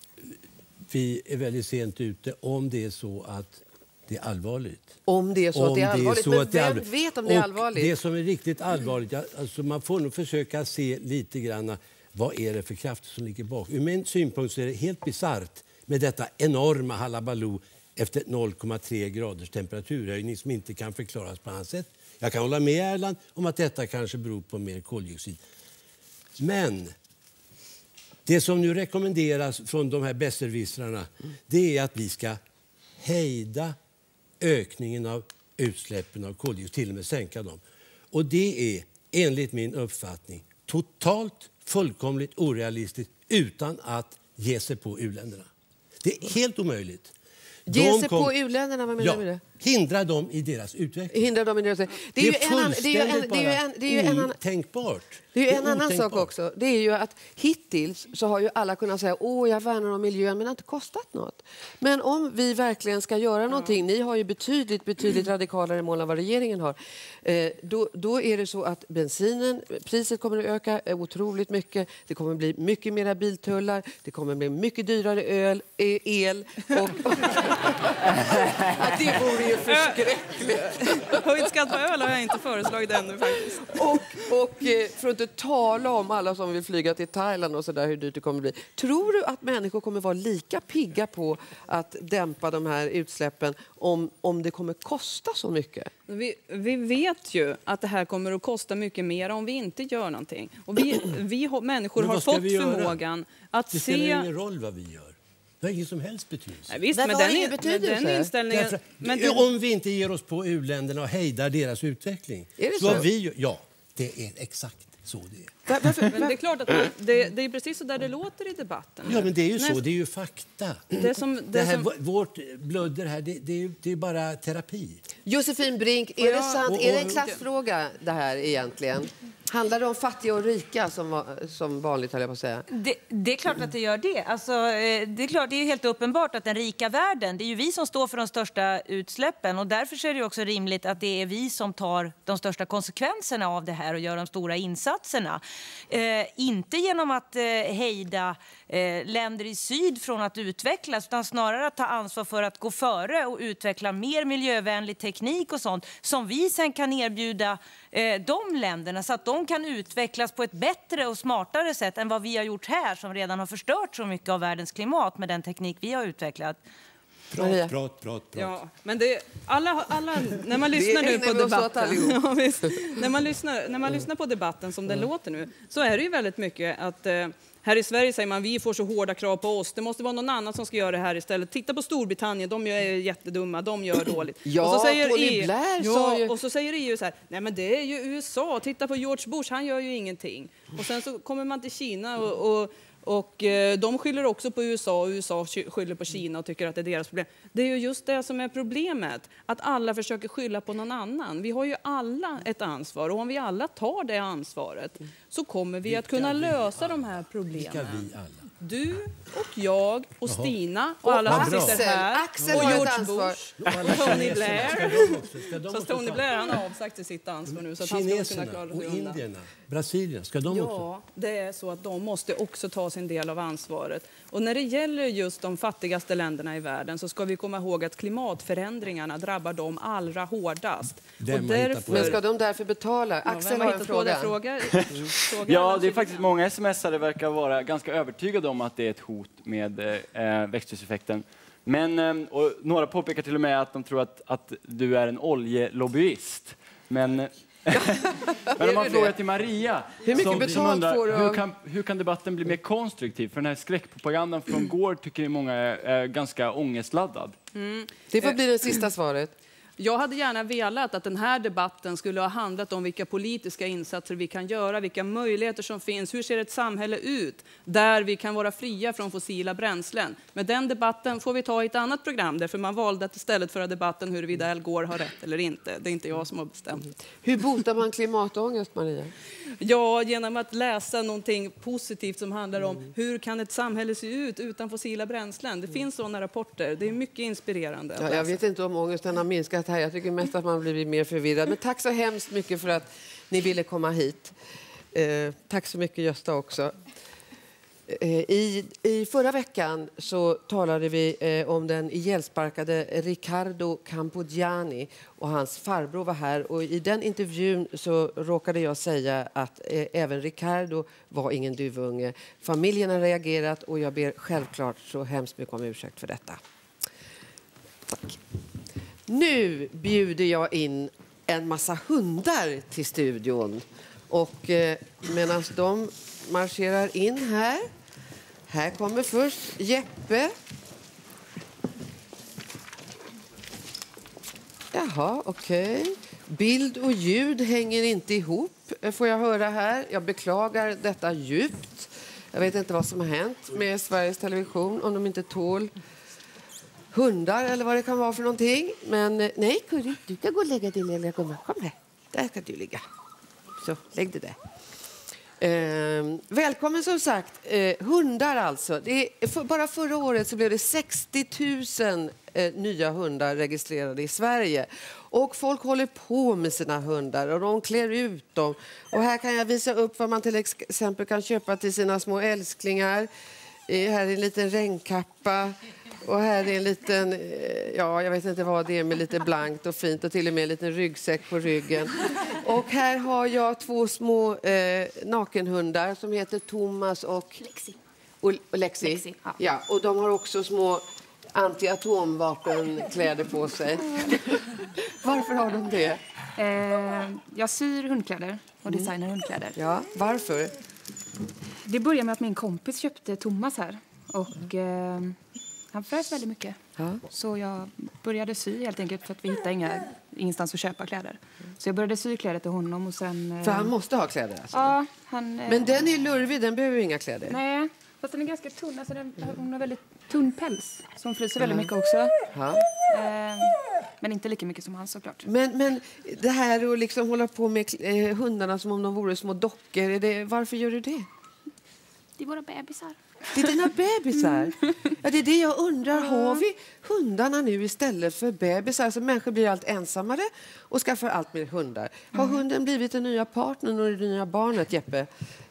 vi är väldigt sent ute om det är så att det är allvarligt.
Om det är så att det är allvarligt. Men vem vet om det är allvarligt?
Det som är riktigt allvarligt, alltså man får nog försöka se lite grann vad är det för krafter som ligger bak. Ur min synpunkt så är det helt bizarrt med detta enorma halabaloo efter 0,3 graders temperaturhöjning som inte kan förklaras på annat sätt. Jag kan hålla med Erland om att detta kanske beror på mer koldioxid. Men det som nu rekommenderas från de här besserwissrarna, det är att vi ska hejda ökningen av utsläppen av koldioxid, till och med sänka dem. Och det är enligt min uppfattning totalt, fullkomligt orealistiskt utan att ge sig på u-länderna. Det är helt omöjligt.
Ge sig på u-länderna, vad menar du med det?
Hindra dem i deras utveckling.
Hindra dem i deras utveckling. Det är ju en annan sak också. Det är ju att hittills så har ju alla kunnat säga jag värnar om miljön, men det har inte kostat något. Men om vi verkligen ska göra någonting, ni har ju betydligt radikalare mål än vad regeringen har, då är det så att priset kommer att öka otroligt mycket. Det kommer att bli mycket mera biltullar, det kommer att bli mycket dyrare el och att det vore ju förskräckligt.
Höjd skatt på öl har jag inte föreslagit ännu faktiskt.
Och för att inte tala om alla som vill flyga till Thailand och så där, hur dyrt det kommer bli. Tror du att människor kommer vara lika pigga på att dämpa de här utsläppen om det kommer kosta så mycket?
Vi vet ju att det här kommer att kosta mycket mer om vi inte gör någonting. Och människor har fått förmågan att se...
Det spelar ingen roll vad vi gör. Det har ingen som helst betydelse.
Nej, visst, med den inställningen...
Om vi inte ger oss på u-länderna och hejdar deras utveckling.
Är det så?
Ja, det är exakt så det är.
Men det är klart att det är precis så där det låter i debatten.
Ja, men det är ju så. Det är ju fakta. Vårt blöder här, det är bara terapi.
Josefin Brink, är det sant? Är det en klassfråga det här egentligen? Handlar det om fattiga och rika som vanligt, höll jag på att säga?
Det är klart att det gör det. Alltså, det är klart, det är ju helt uppenbart att den rika världen, det är ju vi som står för de största utsläppen och därför är det också rimligt att det är vi som tar de största konsekvenserna av det här och gör de stora insatserna. Inte genom att hejda länder i syd från att utvecklas utan snarare att ta ansvar för att gå före och utveckla mer miljövänlig teknik och sånt som vi sen kan erbjuda de länderna så att de kan utvecklas på ett bättre och smartare sätt än vad vi har gjort här som redan har förstört så mycket av världens klimat med den teknik vi har utvecklat.
Prat.
Ja, men det, alla, när man lyssnar nu på debatten, ja, visst, när man lyssnar på debatten som den låter nu, så är det ju väldigt mycket att här i Sverige säger man vi får så hårda krav på oss. Det måste vara någon annan som ska göra det här istället. Titta på Storbritannien, de är jättedumma, de gör dåligt.
Ja,
och så säger
Tony Blair sa ju...
och så säger EU så här, nej men det är ju USA, titta på George Bush, han gör ju ingenting. Och sen så kommer man till Kina och de skyller också på USA och USA skyller på Kina och tycker att det är deras problem. Det är ju just det som är problemet, att alla försöker skylla på någon annan. Vi har ju alla ett ansvar och om vi alla tar det ansvaret så kommer vi att kunna lösa de här problemen. Du och jag och Stina och alla som sitter här och George Bush och Tony Blair. Så Tony Blair han har avsagt sig sitt ansvar nu så att han ska kunna klara sig
och
undan.
Indierna, Brasilien, ska de också?
Ja, det är så att de måste också ta sin del av ansvaret. Och när det gäller just de fattigaste länderna i världen så ska vi komma ihåg att klimatförändringarna drabbar dem allra hårdast. Och därför...
Men ska de därför betala? Axel har en fråga.
Ja, det är faktiskt många sms:are verkar vara ganska övertygade om att det är ett hot med växthuseffekten. Men, och några påpekar till och med att de tror att du är en oljelobbyist. Men om man frågar till Maria,
hur mycket betalt
undrar,
får du?
hur kan debatten bli mer konstruktiv? För den här skräckpropagandan från går tycker många är ganska ångestladdad.
Det får bli det sista svaret.
Jag hade gärna velat att den här debatten skulle ha handlat om vilka politiska insatser vi kan göra, vilka möjligheter som finns, hur ser ett samhälle ut där vi kan vara fria från fossila bränslen. Men den debatten får vi ta i ett annat program, därför man valde att istället föra debatten huruvida Al Gore har rätt eller inte. Det är inte jag som har bestämt.
Hur botar man klimatångest, Maria?
Ja, genom att läsa någonting positivt som handlar om hur kan ett samhälle se ut utan fossila bränslen. Det finns sådana rapporter. Det är mycket inspirerande.
Ja, jag vet inte om ångesten har minskat här. Jag tycker mest att man blir mer förvirrad. Men tack så hemskt mycket för att ni ville komma hit. Tack så mycket, Gösta, också. I förra veckan så talade vi om den ihjälsparkade Riccardo Campogiani och hans farbror var här. Och i den intervjun så råkade jag säga att även Riccardo var ingen duvunge. Familjen har reagerat och jag ber självklart så hemskt mycket om ursäkt för detta. Tack. Nu bjuder jag in en massa hundar till studion. Och medan de marscherar in här. Här kommer först Jeppe. Jaha, okej. Bild och ljud hänger inte ihop, får jag höra här. Jag beklagar detta djupt. Jag vet inte vad som har hänt med Sveriges Television, om de inte tål hundar eller vad det kan vara för någonting. Men nej, Curry, du kan gå och lägga din lilla gumma. Kom här, där ska du ligga. Så, lägg det där. Välkommen som sagt. Hundar alltså. Bara förra året så blev det 60 000 nya hundar registrerade i Sverige. Och folk håller på med sina hundar och de klär ut dem. Och här kan jag visa upp vad man till exempel kan köpa till sina små älsklingar. Här är en liten regnkappa. Och här är en liten, ja jag vet inte vad det är, med lite blankt och fint och till och med en liten ryggsäck på ryggen. Och här har jag två små nakenhundar som heter Thomas och Lexi. Ja, och de har också små anti-atomvapenkläder på sig. Varför har de det?
Jag syr hundkläder och designar hundkläder.
Ja, varför?
Det började med att min kompis köpte Thomas här. Och han frös väldigt mycket. Ja. Så jag började sy helt enkelt för att vi hittade ingenstans att köpa kläder. Så jag började sy kläder till honom och sen...
För han måste ha kläder alltså?
Ja,
men den är lurvig, den behöver inga kläder.
Nej, fast den är ganska tunn. Alltså hon har väldigt tunn päls som fryser väldigt mycket också.
Ja.
Men inte lika mycket som han såklart.
Men det här att liksom hålla på med hundarna som om de vore små dockor, varför gör du det?
Det är våra bebisar.
Det är dina bebisar? Ja, det är det jag undrar. Har vi hundarna nu istället för bebisar? Alltså, människor blir allt ensammare och skaffar allt mer hundar. Har hunden blivit den nya partnern och det nya barnet, Jeppe?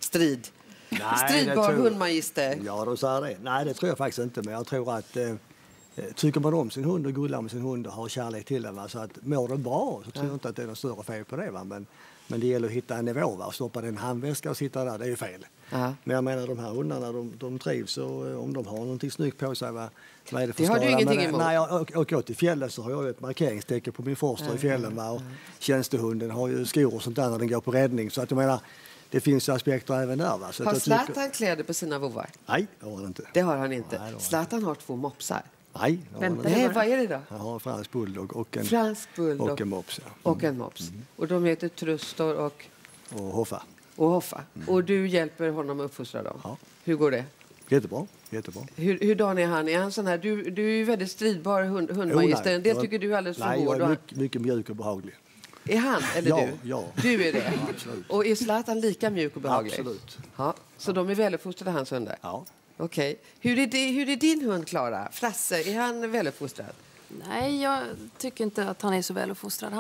Stridbar hundmagister.
Ja, de säger det. Nej, det tror jag faktiskt inte. Men jag tror att tycker man om sin hund och gullar med sin hund och har kärlek till den, va? Så att mår den bra så tror jag inte att det är något större fel på det. Va? Men det gäller att hitta en nivå. Va? Stoppa den handväska och sitta där, det är ju fel. Men jag menar, de här hundarna, de trivs och om de har någonting snyggt på sig, vad är det för
det har du ingenting emot?
När jag åker till fjällen så har jag ett markeringstecken på min forster i fjällen. Va? Och tjänstehunden har ju skor och sånt där när den går på räddning. Så att jag menar, det finns aspekter även där. Va? Så
har Zlatan kläder på sina vovar?
Nej, det har han inte.
Det har han inte. Zlatan har 2 mopsar.
Nej,
vad är det då?
Han har en fransk bulldog och en mops. Ja.
Och en mops. Och de heter Trustor och
Hoffa.
Och du hjälper honom att uppfostra dem? Ja. Hur går det?
Jättebra.
Hurdan är han? Är han sån här? Du är ju väldigt stridbar hundmagister. En del tycker du är alldeles för hård.
Jag är mycket mjuk och behaglig.
Är han eller du?
Ja.
Du är det?
Ja, absolut.
Och är Zlatan lika mjuk och behaglig?
Absolut.
Ja. Så de är väluppfostrade, hans hundar?
Ja.
Okej. Hur är din hund, Klara? Frasse, är han väluppfostrad?
Nej, jag tycker inte att han är så väluppfostrad.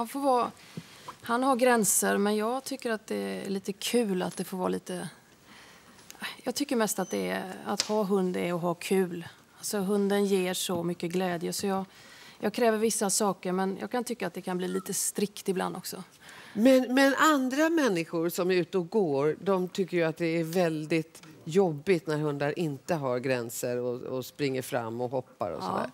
Han har gränser, men jag tycker att det är lite kul att det får vara lite... Jag tycker mest att att ha hund är att ha kul. Alltså, hunden ger så mycket glädje, så jag kräver vissa saker, men jag kan tycka att det kan bli lite strikt ibland också.
Men andra människor som är ute och går, de tycker ju att det är väldigt jobbigt när hundar inte har gränser och springer fram och hoppar och sådär.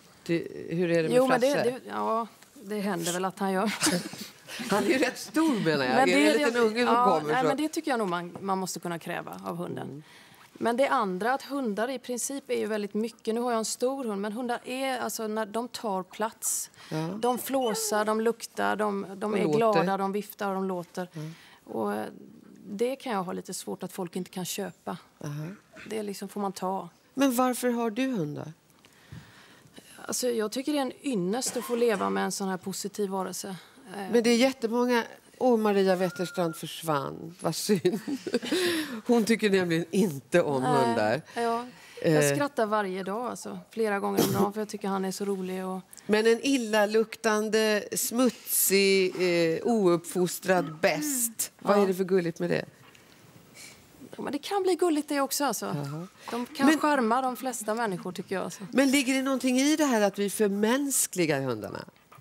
Hur är det med Frasse?
Det händer väl att han gör.
Han är ju rätt stor, menar jag. Det är en liten unge som kommer.
Men det tycker jag nog man måste kunna kräva av hunden. Men det andra, att hundar i princip är ju väldigt mycket. Nu har jag en stor hund, men hundar är, alltså, när de tar plats. De flåsar, de luktar, de är glada, de viftar och de låter. Och det kan jag ha lite svårt att folk inte kan köpa. Det liksom får man ta.
Men varför har du hundar?
Alltså, jag tycker det är en ynnest att få leva med en sån här positiv varelse.
Men det är jättemånga... Maria Wetterstrand försvann. Vad synd. Hon tycker nämligen inte om hundar.
Ja. Jag skrattar varje dag, alltså, flera gånger om dagen, för jag tycker han är så rolig.
Men en illaluktande, smutsig, ouppfostrad bäst. Vad är det för gulligt med det?
Ja, men det kan bli gulligt det också. Alltså. De kan charma de flesta människor, tycker jag. Alltså.
Men ligger det någonting i det här att vi förmänskligar hundarna?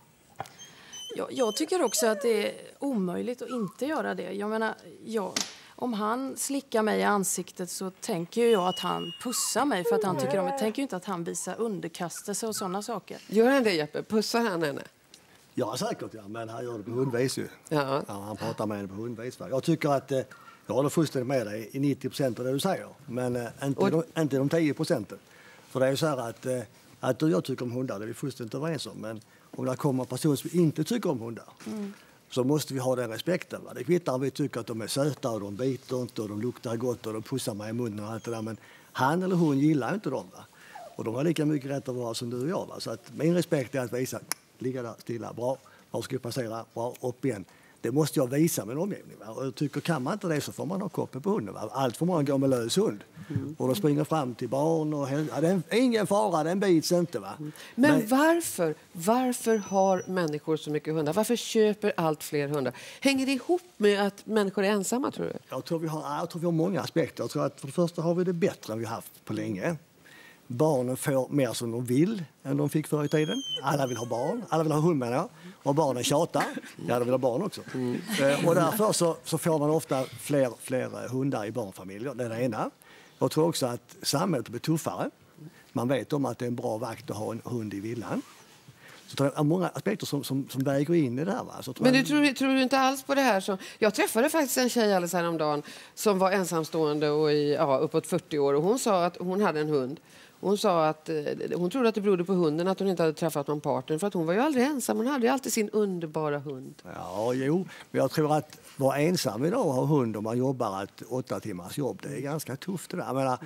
Jag tycker också att det är omöjligt att inte göra det. Jag menar, om han slickar mig i ansiktet så tänker jag att han pussar mig för att han tycker om det. Jag tänker inte att han visar underkastelse och sådana saker.
Gör han det, Jeppe? Pussar han henne?
Ja, säkert. Ja. Men han gör det på hundvis ju.
Ja,
han pratar med henne på hundvis. Va? Jag tycker att jag håller fullständigt med dig i 90% av det du säger. Men inte de 10%. För det är ju så här att du och jag tycker om hundar, det är vi fullständigt överens om. Men om det kommer en person som inte tycker om hundar så måste vi ha den respekten. Va? Det kvittar om vi tycker att de är söta och de biter inte och de luktar gott och de pussar mig i munnen och allt det där. Men han eller hon gillar inte dem. Va? Och de har lika mycket rätt att vara som du och jag. Va? Så att min respekt är att visa, ligga där stilla, bra, var ska jag passera, bra, upp igen. Det måste jag visa med en omgivning. Va? Och jag tycker, kan man inte det så får man ha koppel på hunden. Va? Allt får man gå med lös hund. Och de springer fram till barn och det är ingen fara, den bits inte. Va?
Men varför har människor så mycket hundar? Varför köper allt fler hundar? Hänger det ihop med att människor är ensamma, tror du?
Jag tror vi har många aspekter. Jag tror att för det första har vi det bättre än vi haft på länge. Barnen får mer som de vill än de fick förr i tiden. Alla vill ha barn, alla vill ha hund, menar jag. Och barnen tjatar. Ja, de vill ha barn också. Och därför så får man ofta fler hundar i barnfamiljer. Det är det ena. Jag tror också att samhället blir tuffare. Man vet om att det är en bra vakt att ha en hund i villan. Så det är många aspekter som väger in i det här. Va?
Men du tror du inte alls på det här? Jag träffade faktiskt en tjej alldeles häromdagen som var ensamstående och uppåt 40 år. Och hon sa att hon hade en hund. Hon sa att hon trodde att det berodde på hunden att hon inte hade träffat någon partner. För att hon var ju aldrig ensam. Hon hade ju alltid sin underbara hund.
Ja, jo. Men jag tror att vara ensam idag och ha hund om man jobbar ett 8 timmars jobb, det är ganska tufft det där. Jag menar,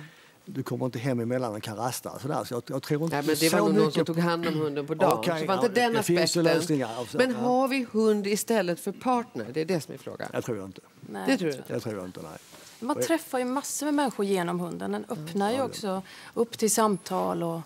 du kommer inte hem emellan och kan rasta. Så jag tror inte
men det var nog någon som tog hand om hunden på dagen.
Okay,
så var inte den aspekten. Men
ja.
har vi hund istället för partner? Det är det som är frågan.
Jag tror inte.
Nej.
Det tror jag inte.
Jag tror inte, nej.
Man träffar ju massor med människor genom hunden. Den öppnar ju också upp till samtal och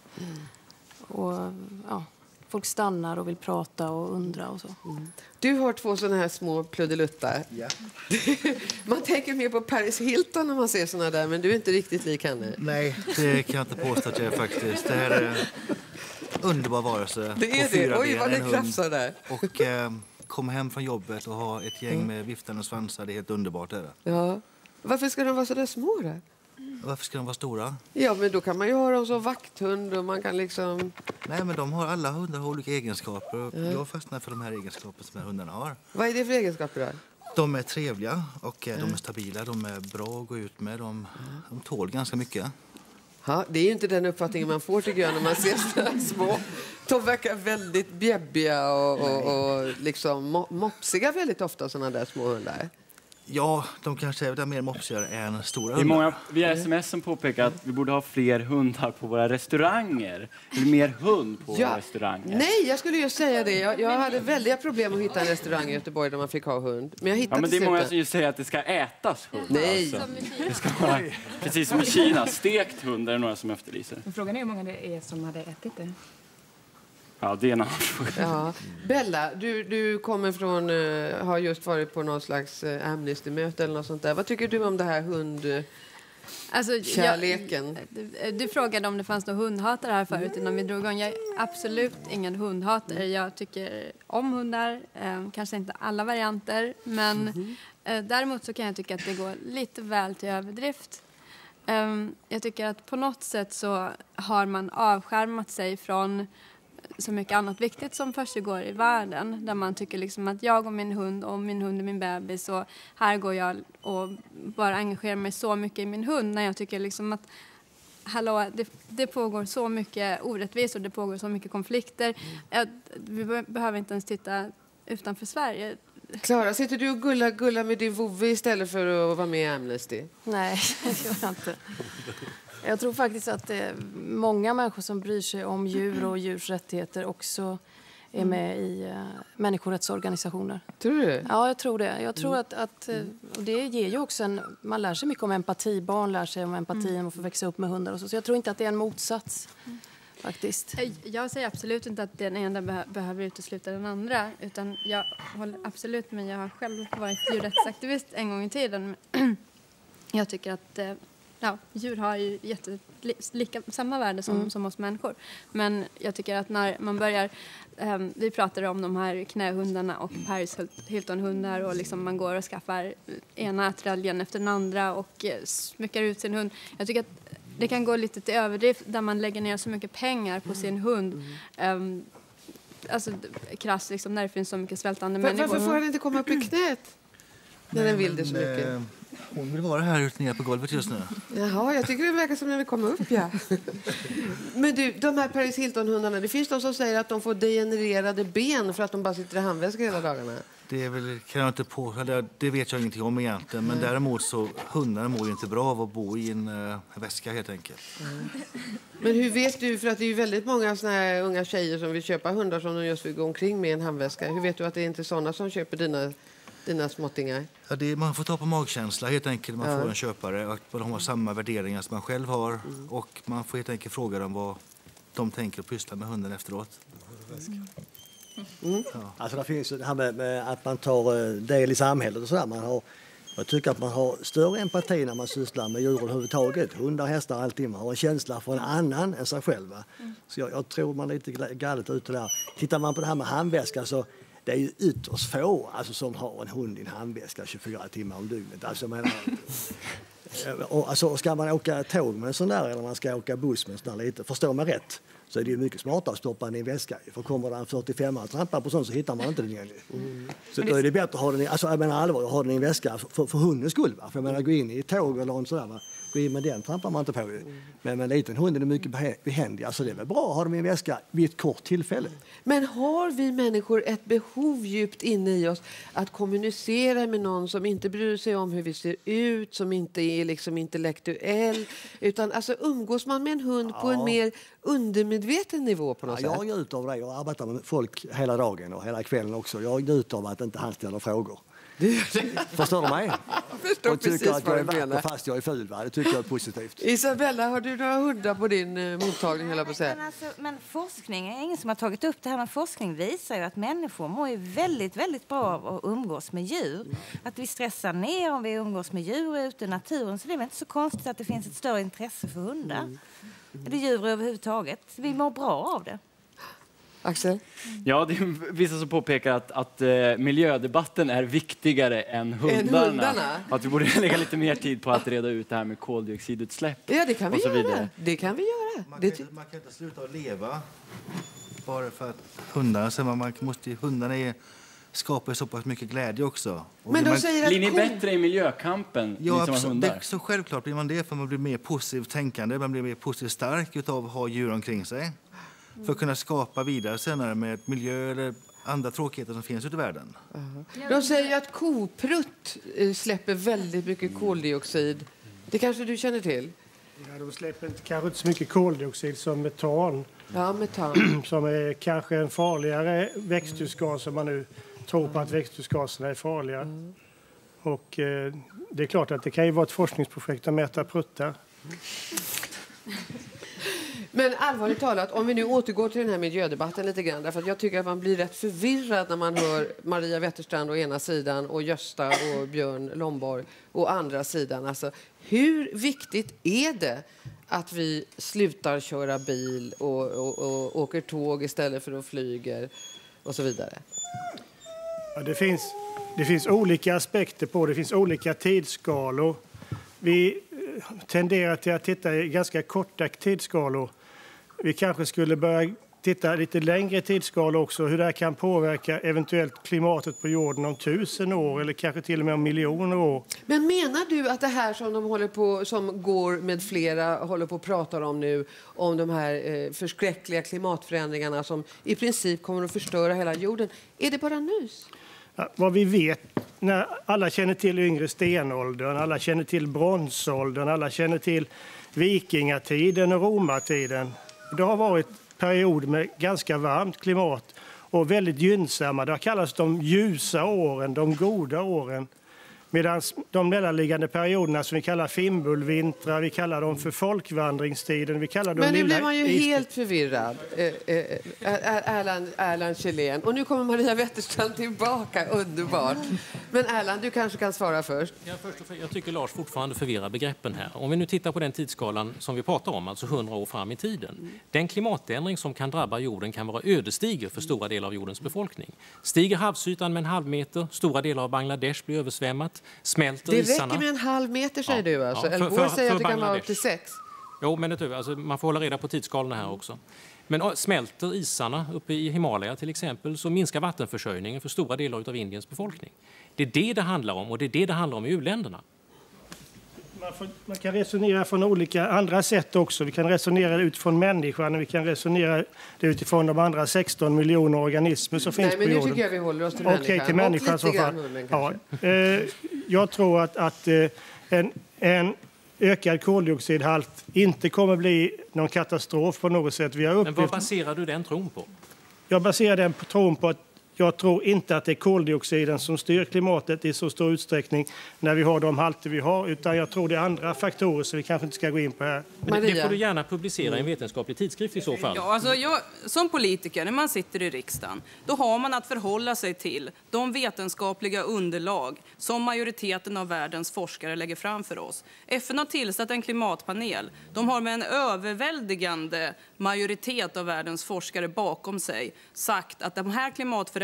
folk stannar och vill prata och undra och så.
Du har 2 såna här små pluddeluttar.
Ja.
Man tänker mer på Paris Hilton när man ser såna där, men du är inte riktigt lik henne.
Nej, det kan jag inte påstå att jag är faktiskt. Det här är en underbar varelse.
Det är det. Oj, vad det krafsar där.
Och komma hem från jobbet och ha ett gäng med viftande svansar, det är helt underbart. Är det.
Ja. Varför ska de vara så där små då?
Varför ska de vara stora?
Ja, men då kan man ju ha dem som vakthund och man kan liksom...
Nej, men alla hundar har olika egenskaper. Och jag fastnar för de här egenskaperna som de här hundarna har.
Vad är det för egenskaper då?
De är trevliga och de är stabila. De är bra att gå ut med. De tål ganska mycket.
Ja, det är ju inte den uppfattningen man får tycker jag när man ser sådana små. De verkar väldigt bjäbbiga och liksom mopsiga väldigt ofta, sådana där små hundar.
Ja, de kanske är mer mopsigare än stora
hundar. Det är många via sms som påpekar att vi borde ha fler hundar på våra restauranger. Eller mer hund på våra restauranger.
Nej, jag skulle ju säga det. Jag hade väldiga problem att hitta en restaurang i Göteborg där man fick ha hund. Men jag hittade
men det är många som ju säger att det ska ätas hund.
Nej.
Alltså. Det ska vara, precis som i Kina, stekt hund är det några som efterlyser.
Frågan är hur många det är som hade ätit det.
Ja, det är en annan fråga.
Ja. Bella, du kommer från, har just varit på någon slags Amnesty-möte eller något sånt där. Vad tycker du om det här hundkärleken?
Du frågade om det fanns någon hundhatare här förut innan vi drog igång. Jag är absolut ingen hundhatare. Jag tycker om hundar, kanske inte alla varianter. Men däremot så kan jag tycka att det går lite väl till överdrift. Jag tycker att på något sätt så har man avskärmat sig från så mycket annat viktigt som försiggår i världen. Där man tycker liksom att jag och min hund är min bebis. Och här går jag och bara engagerar mig så mycket i min hund. När jag tycker liksom att det pågår så mycket orättvisor. Det pågår så mycket konflikter. Vi behöver inte ens titta utanför Sverige.
Klara, sitter du och gullar med din vovve istället för att vara med i Amnesty?
Nej, det gör jag inte. Jag tror faktiskt att det är många människor som bryr sig om djur och djurs rättigheter också är med i människorättsorganisationer.
Tror du?
Ja, jag tror det. Jag tror att och det ger ju också man lär sig mycket om empati. Barn lär sig om empati och får växa upp med hundar och så jag tror inte att det är en motsats. Faktiskt.
Jag säger absolut inte att den ena behöver utesluta den andra. Utan jag håller absolut med. Jag har själv varit djurrättsaktivist en gång i tiden. Jag tycker att djur har ju samma värde som oss människor. Men jag tycker att när man börjar... vi pratar om de här knähundarna och Paris Hilton-hundar. Och liksom man går och skaffar ena attraljen efter den andra och smyckar ut sin hund. Jag tycker att det kan gå lite till överdrift där man lägger ner så mycket pengar på sin hund. Alltså krasst liksom, när det finns så mycket svältande människor.
Varför får den inte komma upp i knät? När den vill det så mycket.
Hon vill vara här ute nere på golvet just nu.
Jaha, jag tycker det verkar som att den vill komma upp, ja. Men du, de här Paris Hilton-hundarna, det finns de som säger att de får degenererade ben för att de bara sitter i handväska hela dagarna.
Det är väl, kan jag inte det vet jag ingenting om egentligen. Men däremot så, hundarna mår ju inte bra av att bo i en väska helt enkelt.
Men hur vet du, för att det är ju väldigt många såna här unga tjejer som vill köpa hundar som de just vill gå omkring med en handväska. Hur vet du att det är inte sådana som köper dina småttingar?
Ja, man får ta på magkänsla helt enkelt. Man får en köpare och de har samma värderingar som man själv har. Och man får helt enkelt fråga dem vad de tänker och pyssla med hunden efteråt.
Ja. Alltså det finns ju det här med att man tar del i samhället och sådär. Jag tycker att man har större empati när man sysslar med djur överhuvudtaget. Hundar, hästar, allting. Man har en känsla för en annan än sig själv. Så jag tror man är lite galet ute där. Tittar man på det här med handväska så det är ju ytterst få som har en hund i en handväska 24 timmar om dygnet. Alltså, ska man åka tåg med en sån där eller man ska åka buss med en sån där lite, förstår man rätt, så är det ju mycket smartare att stoppa den i en väska. För kommer det en 45 och trampar på sånt så hittar man inte den igen. Så då är det bättre att ha den i, ha den i en väska för hundens skull. För jag menar, gå in i ett tåg eller något sådär. men den trampar man inte på. Men med en liten hund är det mycket behändigare, så det är väl bra att ha dem i en väska vid ett kort tillfälle.
Men har vi människor ett behov djupt inne i oss att kommunicera med någon som inte bryr sig om hur vi ser ut, som inte är liksom intellektuell, utan alltså umgås man med en hund på en mer undermedveten nivå på något sätt?
Jag njuter av det. Jag arbetar med folk hela dagen och hela kvällen också. Jag njuter av att inte han ställer frågor. Förstår du mig?
Jag förstår
och tycker
precis
att jag är
vad du menar.
fast jag är ful. Va? Det tycker jag är positivt.
Isabella, har du några hundar på din mottagning? Hela på att säga?
Men forskning, är ingen som har tagit upp det här, men forskning visar ju att människor mår ju väldigt, väldigt bra av att umgås med djur. Att vi stressar ner om vi umgås med djur ute i naturen, så det är väl inte så konstigt att det finns ett större intresse för hundar. Eller djur överhuvudtaget. Vi mår bra av det.
Axel?
Ja, det är vissa som påpekar att miljödebatten är viktigare än hundarna. Att vi borde lägga lite mer tid på att reda ut det här med koldioxidutsläpp.
Ja, det kan vi
och så
göra.
vidare.
Det kan vi göra.
Man kan inte sluta att leva bara för att hundarna skapar så pass mycket glädje också.
Men de säger
blir ni bättre i miljökampen, ni som har hundar?
Så självklart blir man det, för man blir mer positivt tänkande, man blir mer positivt stark av att ha djur omkring sig. För att kunna skapa vidare senare med miljö eller andra tråkigheter som finns ute i världen.
De säger att koprutt släpper väldigt mycket koldioxid. Det kanske du känner till?
Ja, de släpper kanske inte så mycket koldioxid som metan.
Ja, metan.
Som är kanske en farligare växthusgas, som man nu tror på att växthusgaserna är farliga. Och det är klart att det kan ju vara ett forskningsprojekt att mäta pruttar.
Men allvarligt talat, om vi nu återgår till den här miljödebatten lite grann, därför att jag tycker att man blir rätt förvirrad när man hör Maria Wetterstrand å ena sidan och Gösta och Björn Lomborg å andra sidan. Alltså, hur viktigt är det att vi slutar köra bil och åker tåg istället för att flyger och så vidare?
Ja, det finns olika aspekter på det. Det finns olika tidsskalor. Vi tenderar till att titta i ganska korta tidsskalor. Vi kanske skulle börja titta lite längre tidsskalor också, hur det här kan påverka eventuellt klimatet på jorden om 1000 år eller kanske till och med om miljoner år.
Men menar du att det här som går med flera håller på att prata om nu, om de här förskräckliga klimatförändringarna som i princip kommer att förstöra hela jorden, är det bara nys?
Ja, vad vi vet, när alla känner till yngre stenåldern, alla känner till bronsåldern, alla känner till vikingatiden och romartiden. Det har varit period med ganska varmt klimat och väldigt gynnsamma. Det har kallats de ljusa åren, de goda åren. Medan de mellanliggande perioderna som vi kallar fimbulvintrar, vi kallar dem för folkvandringstiden. Vi kallar dem.
Men nu blir man ju helt förvirrad, Erland Kjellén. Och nu kommer Maria Wetterstrand tillbaka, underbart. Men Erland, du kanske kan svara först.
Jag tycker Lars fortfarande förvirrar begreppen här. Om vi nu tittar på den tidsskalan som vi pratar om, alltså 100 år fram i tiden. Den klimatändring som kan drabba jorden kan vara ödesdiger för stora delar av jordens befolkning. Stiger havsytan med en halv meter, stora delar av Bangladesh blir översvämmat. Smälter
det
isarna.
räcker med en halv meter, säger du alltså? Eller går säger att det kan vara upp till 6?
Jo, men alltså, man får hålla reda på tidsskalorna här också. Men smälter isarna uppe i Himalaya till exempel, så minskar vattenförsörjningen för stora delar av Indiens befolkning. Det är det handlar om, och det är det handlar om i u-länderna.
Man kan resonera från olika andra sätt också. Vi kan resonera utifrån människan och vi kan resonera utifrån de andra 16 miljoner organismer som finns på jorden.
Nej, men nu tycker jag vi håller oss till människan.
Okej, till människan så fall. Jag tror att en ökad koldioxidhalt inte kommer bli någon katastrof på något sätt.
Men vad baserar du den tron på?
Jag baserar den tron på att jag tror inte att det är koldioxiden som styr klimatet i så stor utsträckning när vi har de halter vi har, utan jag tror det är andra faktorer som vi kanske inte ska gå in på här.
Men det får du gärna publicera i en vetenskaplig tidskrift i så fall.
Ja, alltså som politiker, när man sitter i riksdagen, då har man att förhålla sig till de vetenskapliga underlag som majoriteten av världens forskare lägger fram för oss. FN har tillsatt en klimatpanel. De har med en överväldigande majoritet av världens forskare bakom sig sagt att de här klimatförändringarna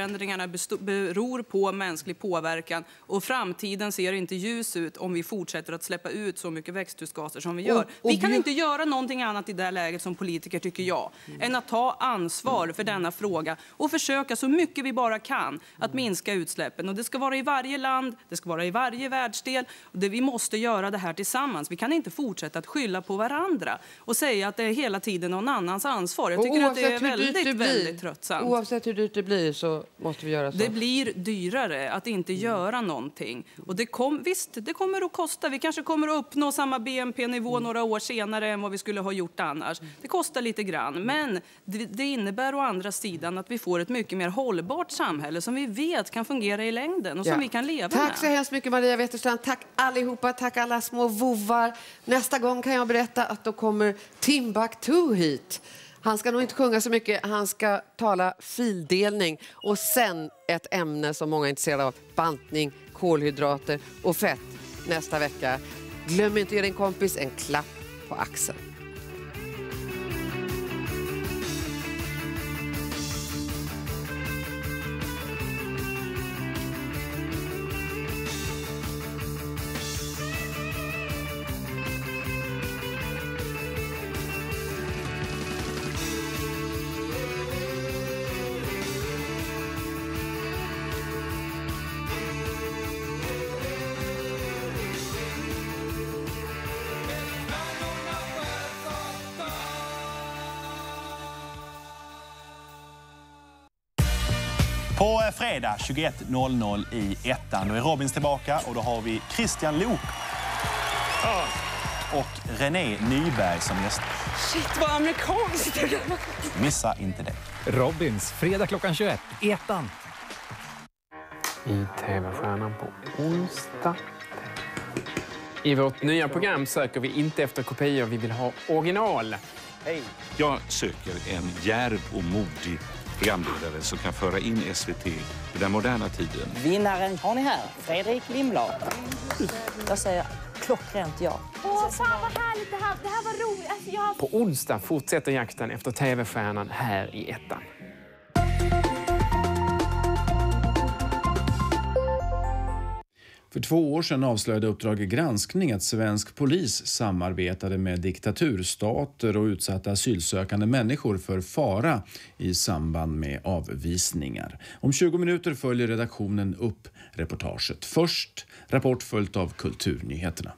klimatförändringarna beror på mänsklig påverkan och framtiden ser inte ljus ut om vi fortsätter att släppa ut så mycket växthusgaser som vi gör. Vi kan inte göra någonting annat i det här läget som politiker, tycker jag, än att ta ansvar för denna fråga och försöka så mycket vi bara kan att minska utsläppen. Och det ska vara i varje land, det ska vara i varje världsdel. Vi måste göra det här tillsammans. Vi kan inte fortsätta att skylla på varandra och säga att det är hela tiden någon annans ansvar. Jag tycker att det är väldigt tröttsamt.
Oavsett hur dyrt det blir så måste vi göra så.
Det blir dyrare att inte göra någonting. Och det kommer att kosta. Vi kanske kommer att uppnå samma BNP-nivå några år senare än vad vi skulle ha gjort annars. Det kostar lite grann. Men det innebär å andra sidan att vi får ett mycket mer hållbart samhälle som vi vet kan fungera i längden och som vi kan leva med.
Tack så hemskt mycket, Maria Wetterstrand. Tack allihopa. Tack alla små vovar. Nästa gång kan jag berätta att då kommer Timbuktu hit. Han ska nog inte sjunga så mycket. Han ska tala fildelning och sen ett ämne som många är intresserade av. Bantning, kolhydrater och fett nästa vecka. Glöm inte att ge din kompis en klapp på axeln.
På fredag 21.00 i ettan. Då är Robins tillbaka och då har vi Christian Lok och René Nyberg som gäster.
Shit, vad amerikanskt!
Missa inte det.
Robins, fredag klockan 21 i ettan.
I TV-stjärnan på onsdag. I vårt nya program söker vi inte efter kopior, vi vill ha original.
Hej! Jag söker en djärv och modig programledare som kan föra in SVT i den moderna tiden.
Vinnaren har ni här, Fredrik Lindblad. Jag säger klockrent ja.
Åh, fan vad härligt det här. Det här var roligt. Alltså,
På onsdag fortsätter jakten efter TV-stjärnan här i ettan.
För 2 år sedan avslöjade Uppdrag granskning att svensk polis samarbetade med diktaturstater och utsatta asylsökande människor för fara i samband med avvisningar. Om 20 minuter följer redaktionen upp reportaget. Först rapport följt av kulturnyheterna.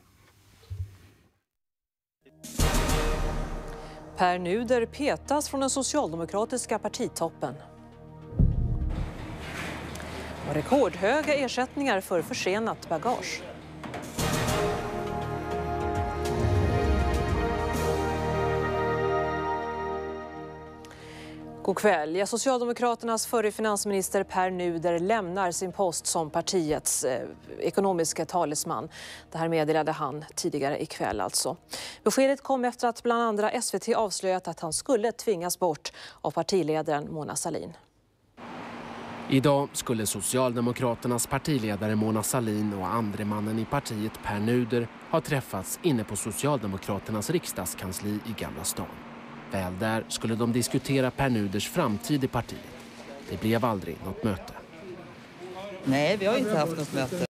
Per Nuder petas från den socialdemokratiska partitoppen. Och rekordhöga ersättningar för försenat bagage. God kväll. Ja, Socialdemokraternas förre finansminister Per Nuder lämnar sin post som partiets ekonomiska talesman. Det här meddelade han tidigare ikväll alltså. Beskedet kom efter att bland andra SVT avslöjat att han skulle tvingas bort av partiledaren Mona Sahlin.
Idag skulle Socialdemokraternas partiledare Mona Sahlin och andre mannen i partiet Per Nuder ha träffats inne på Socialdemokraternas riksdagskansli i Gamla stan. Väl där skulle de diskutera Per Nuders framtid i partiet. Det blev aldrig något möte.
Nej, vi har inte haft något möte.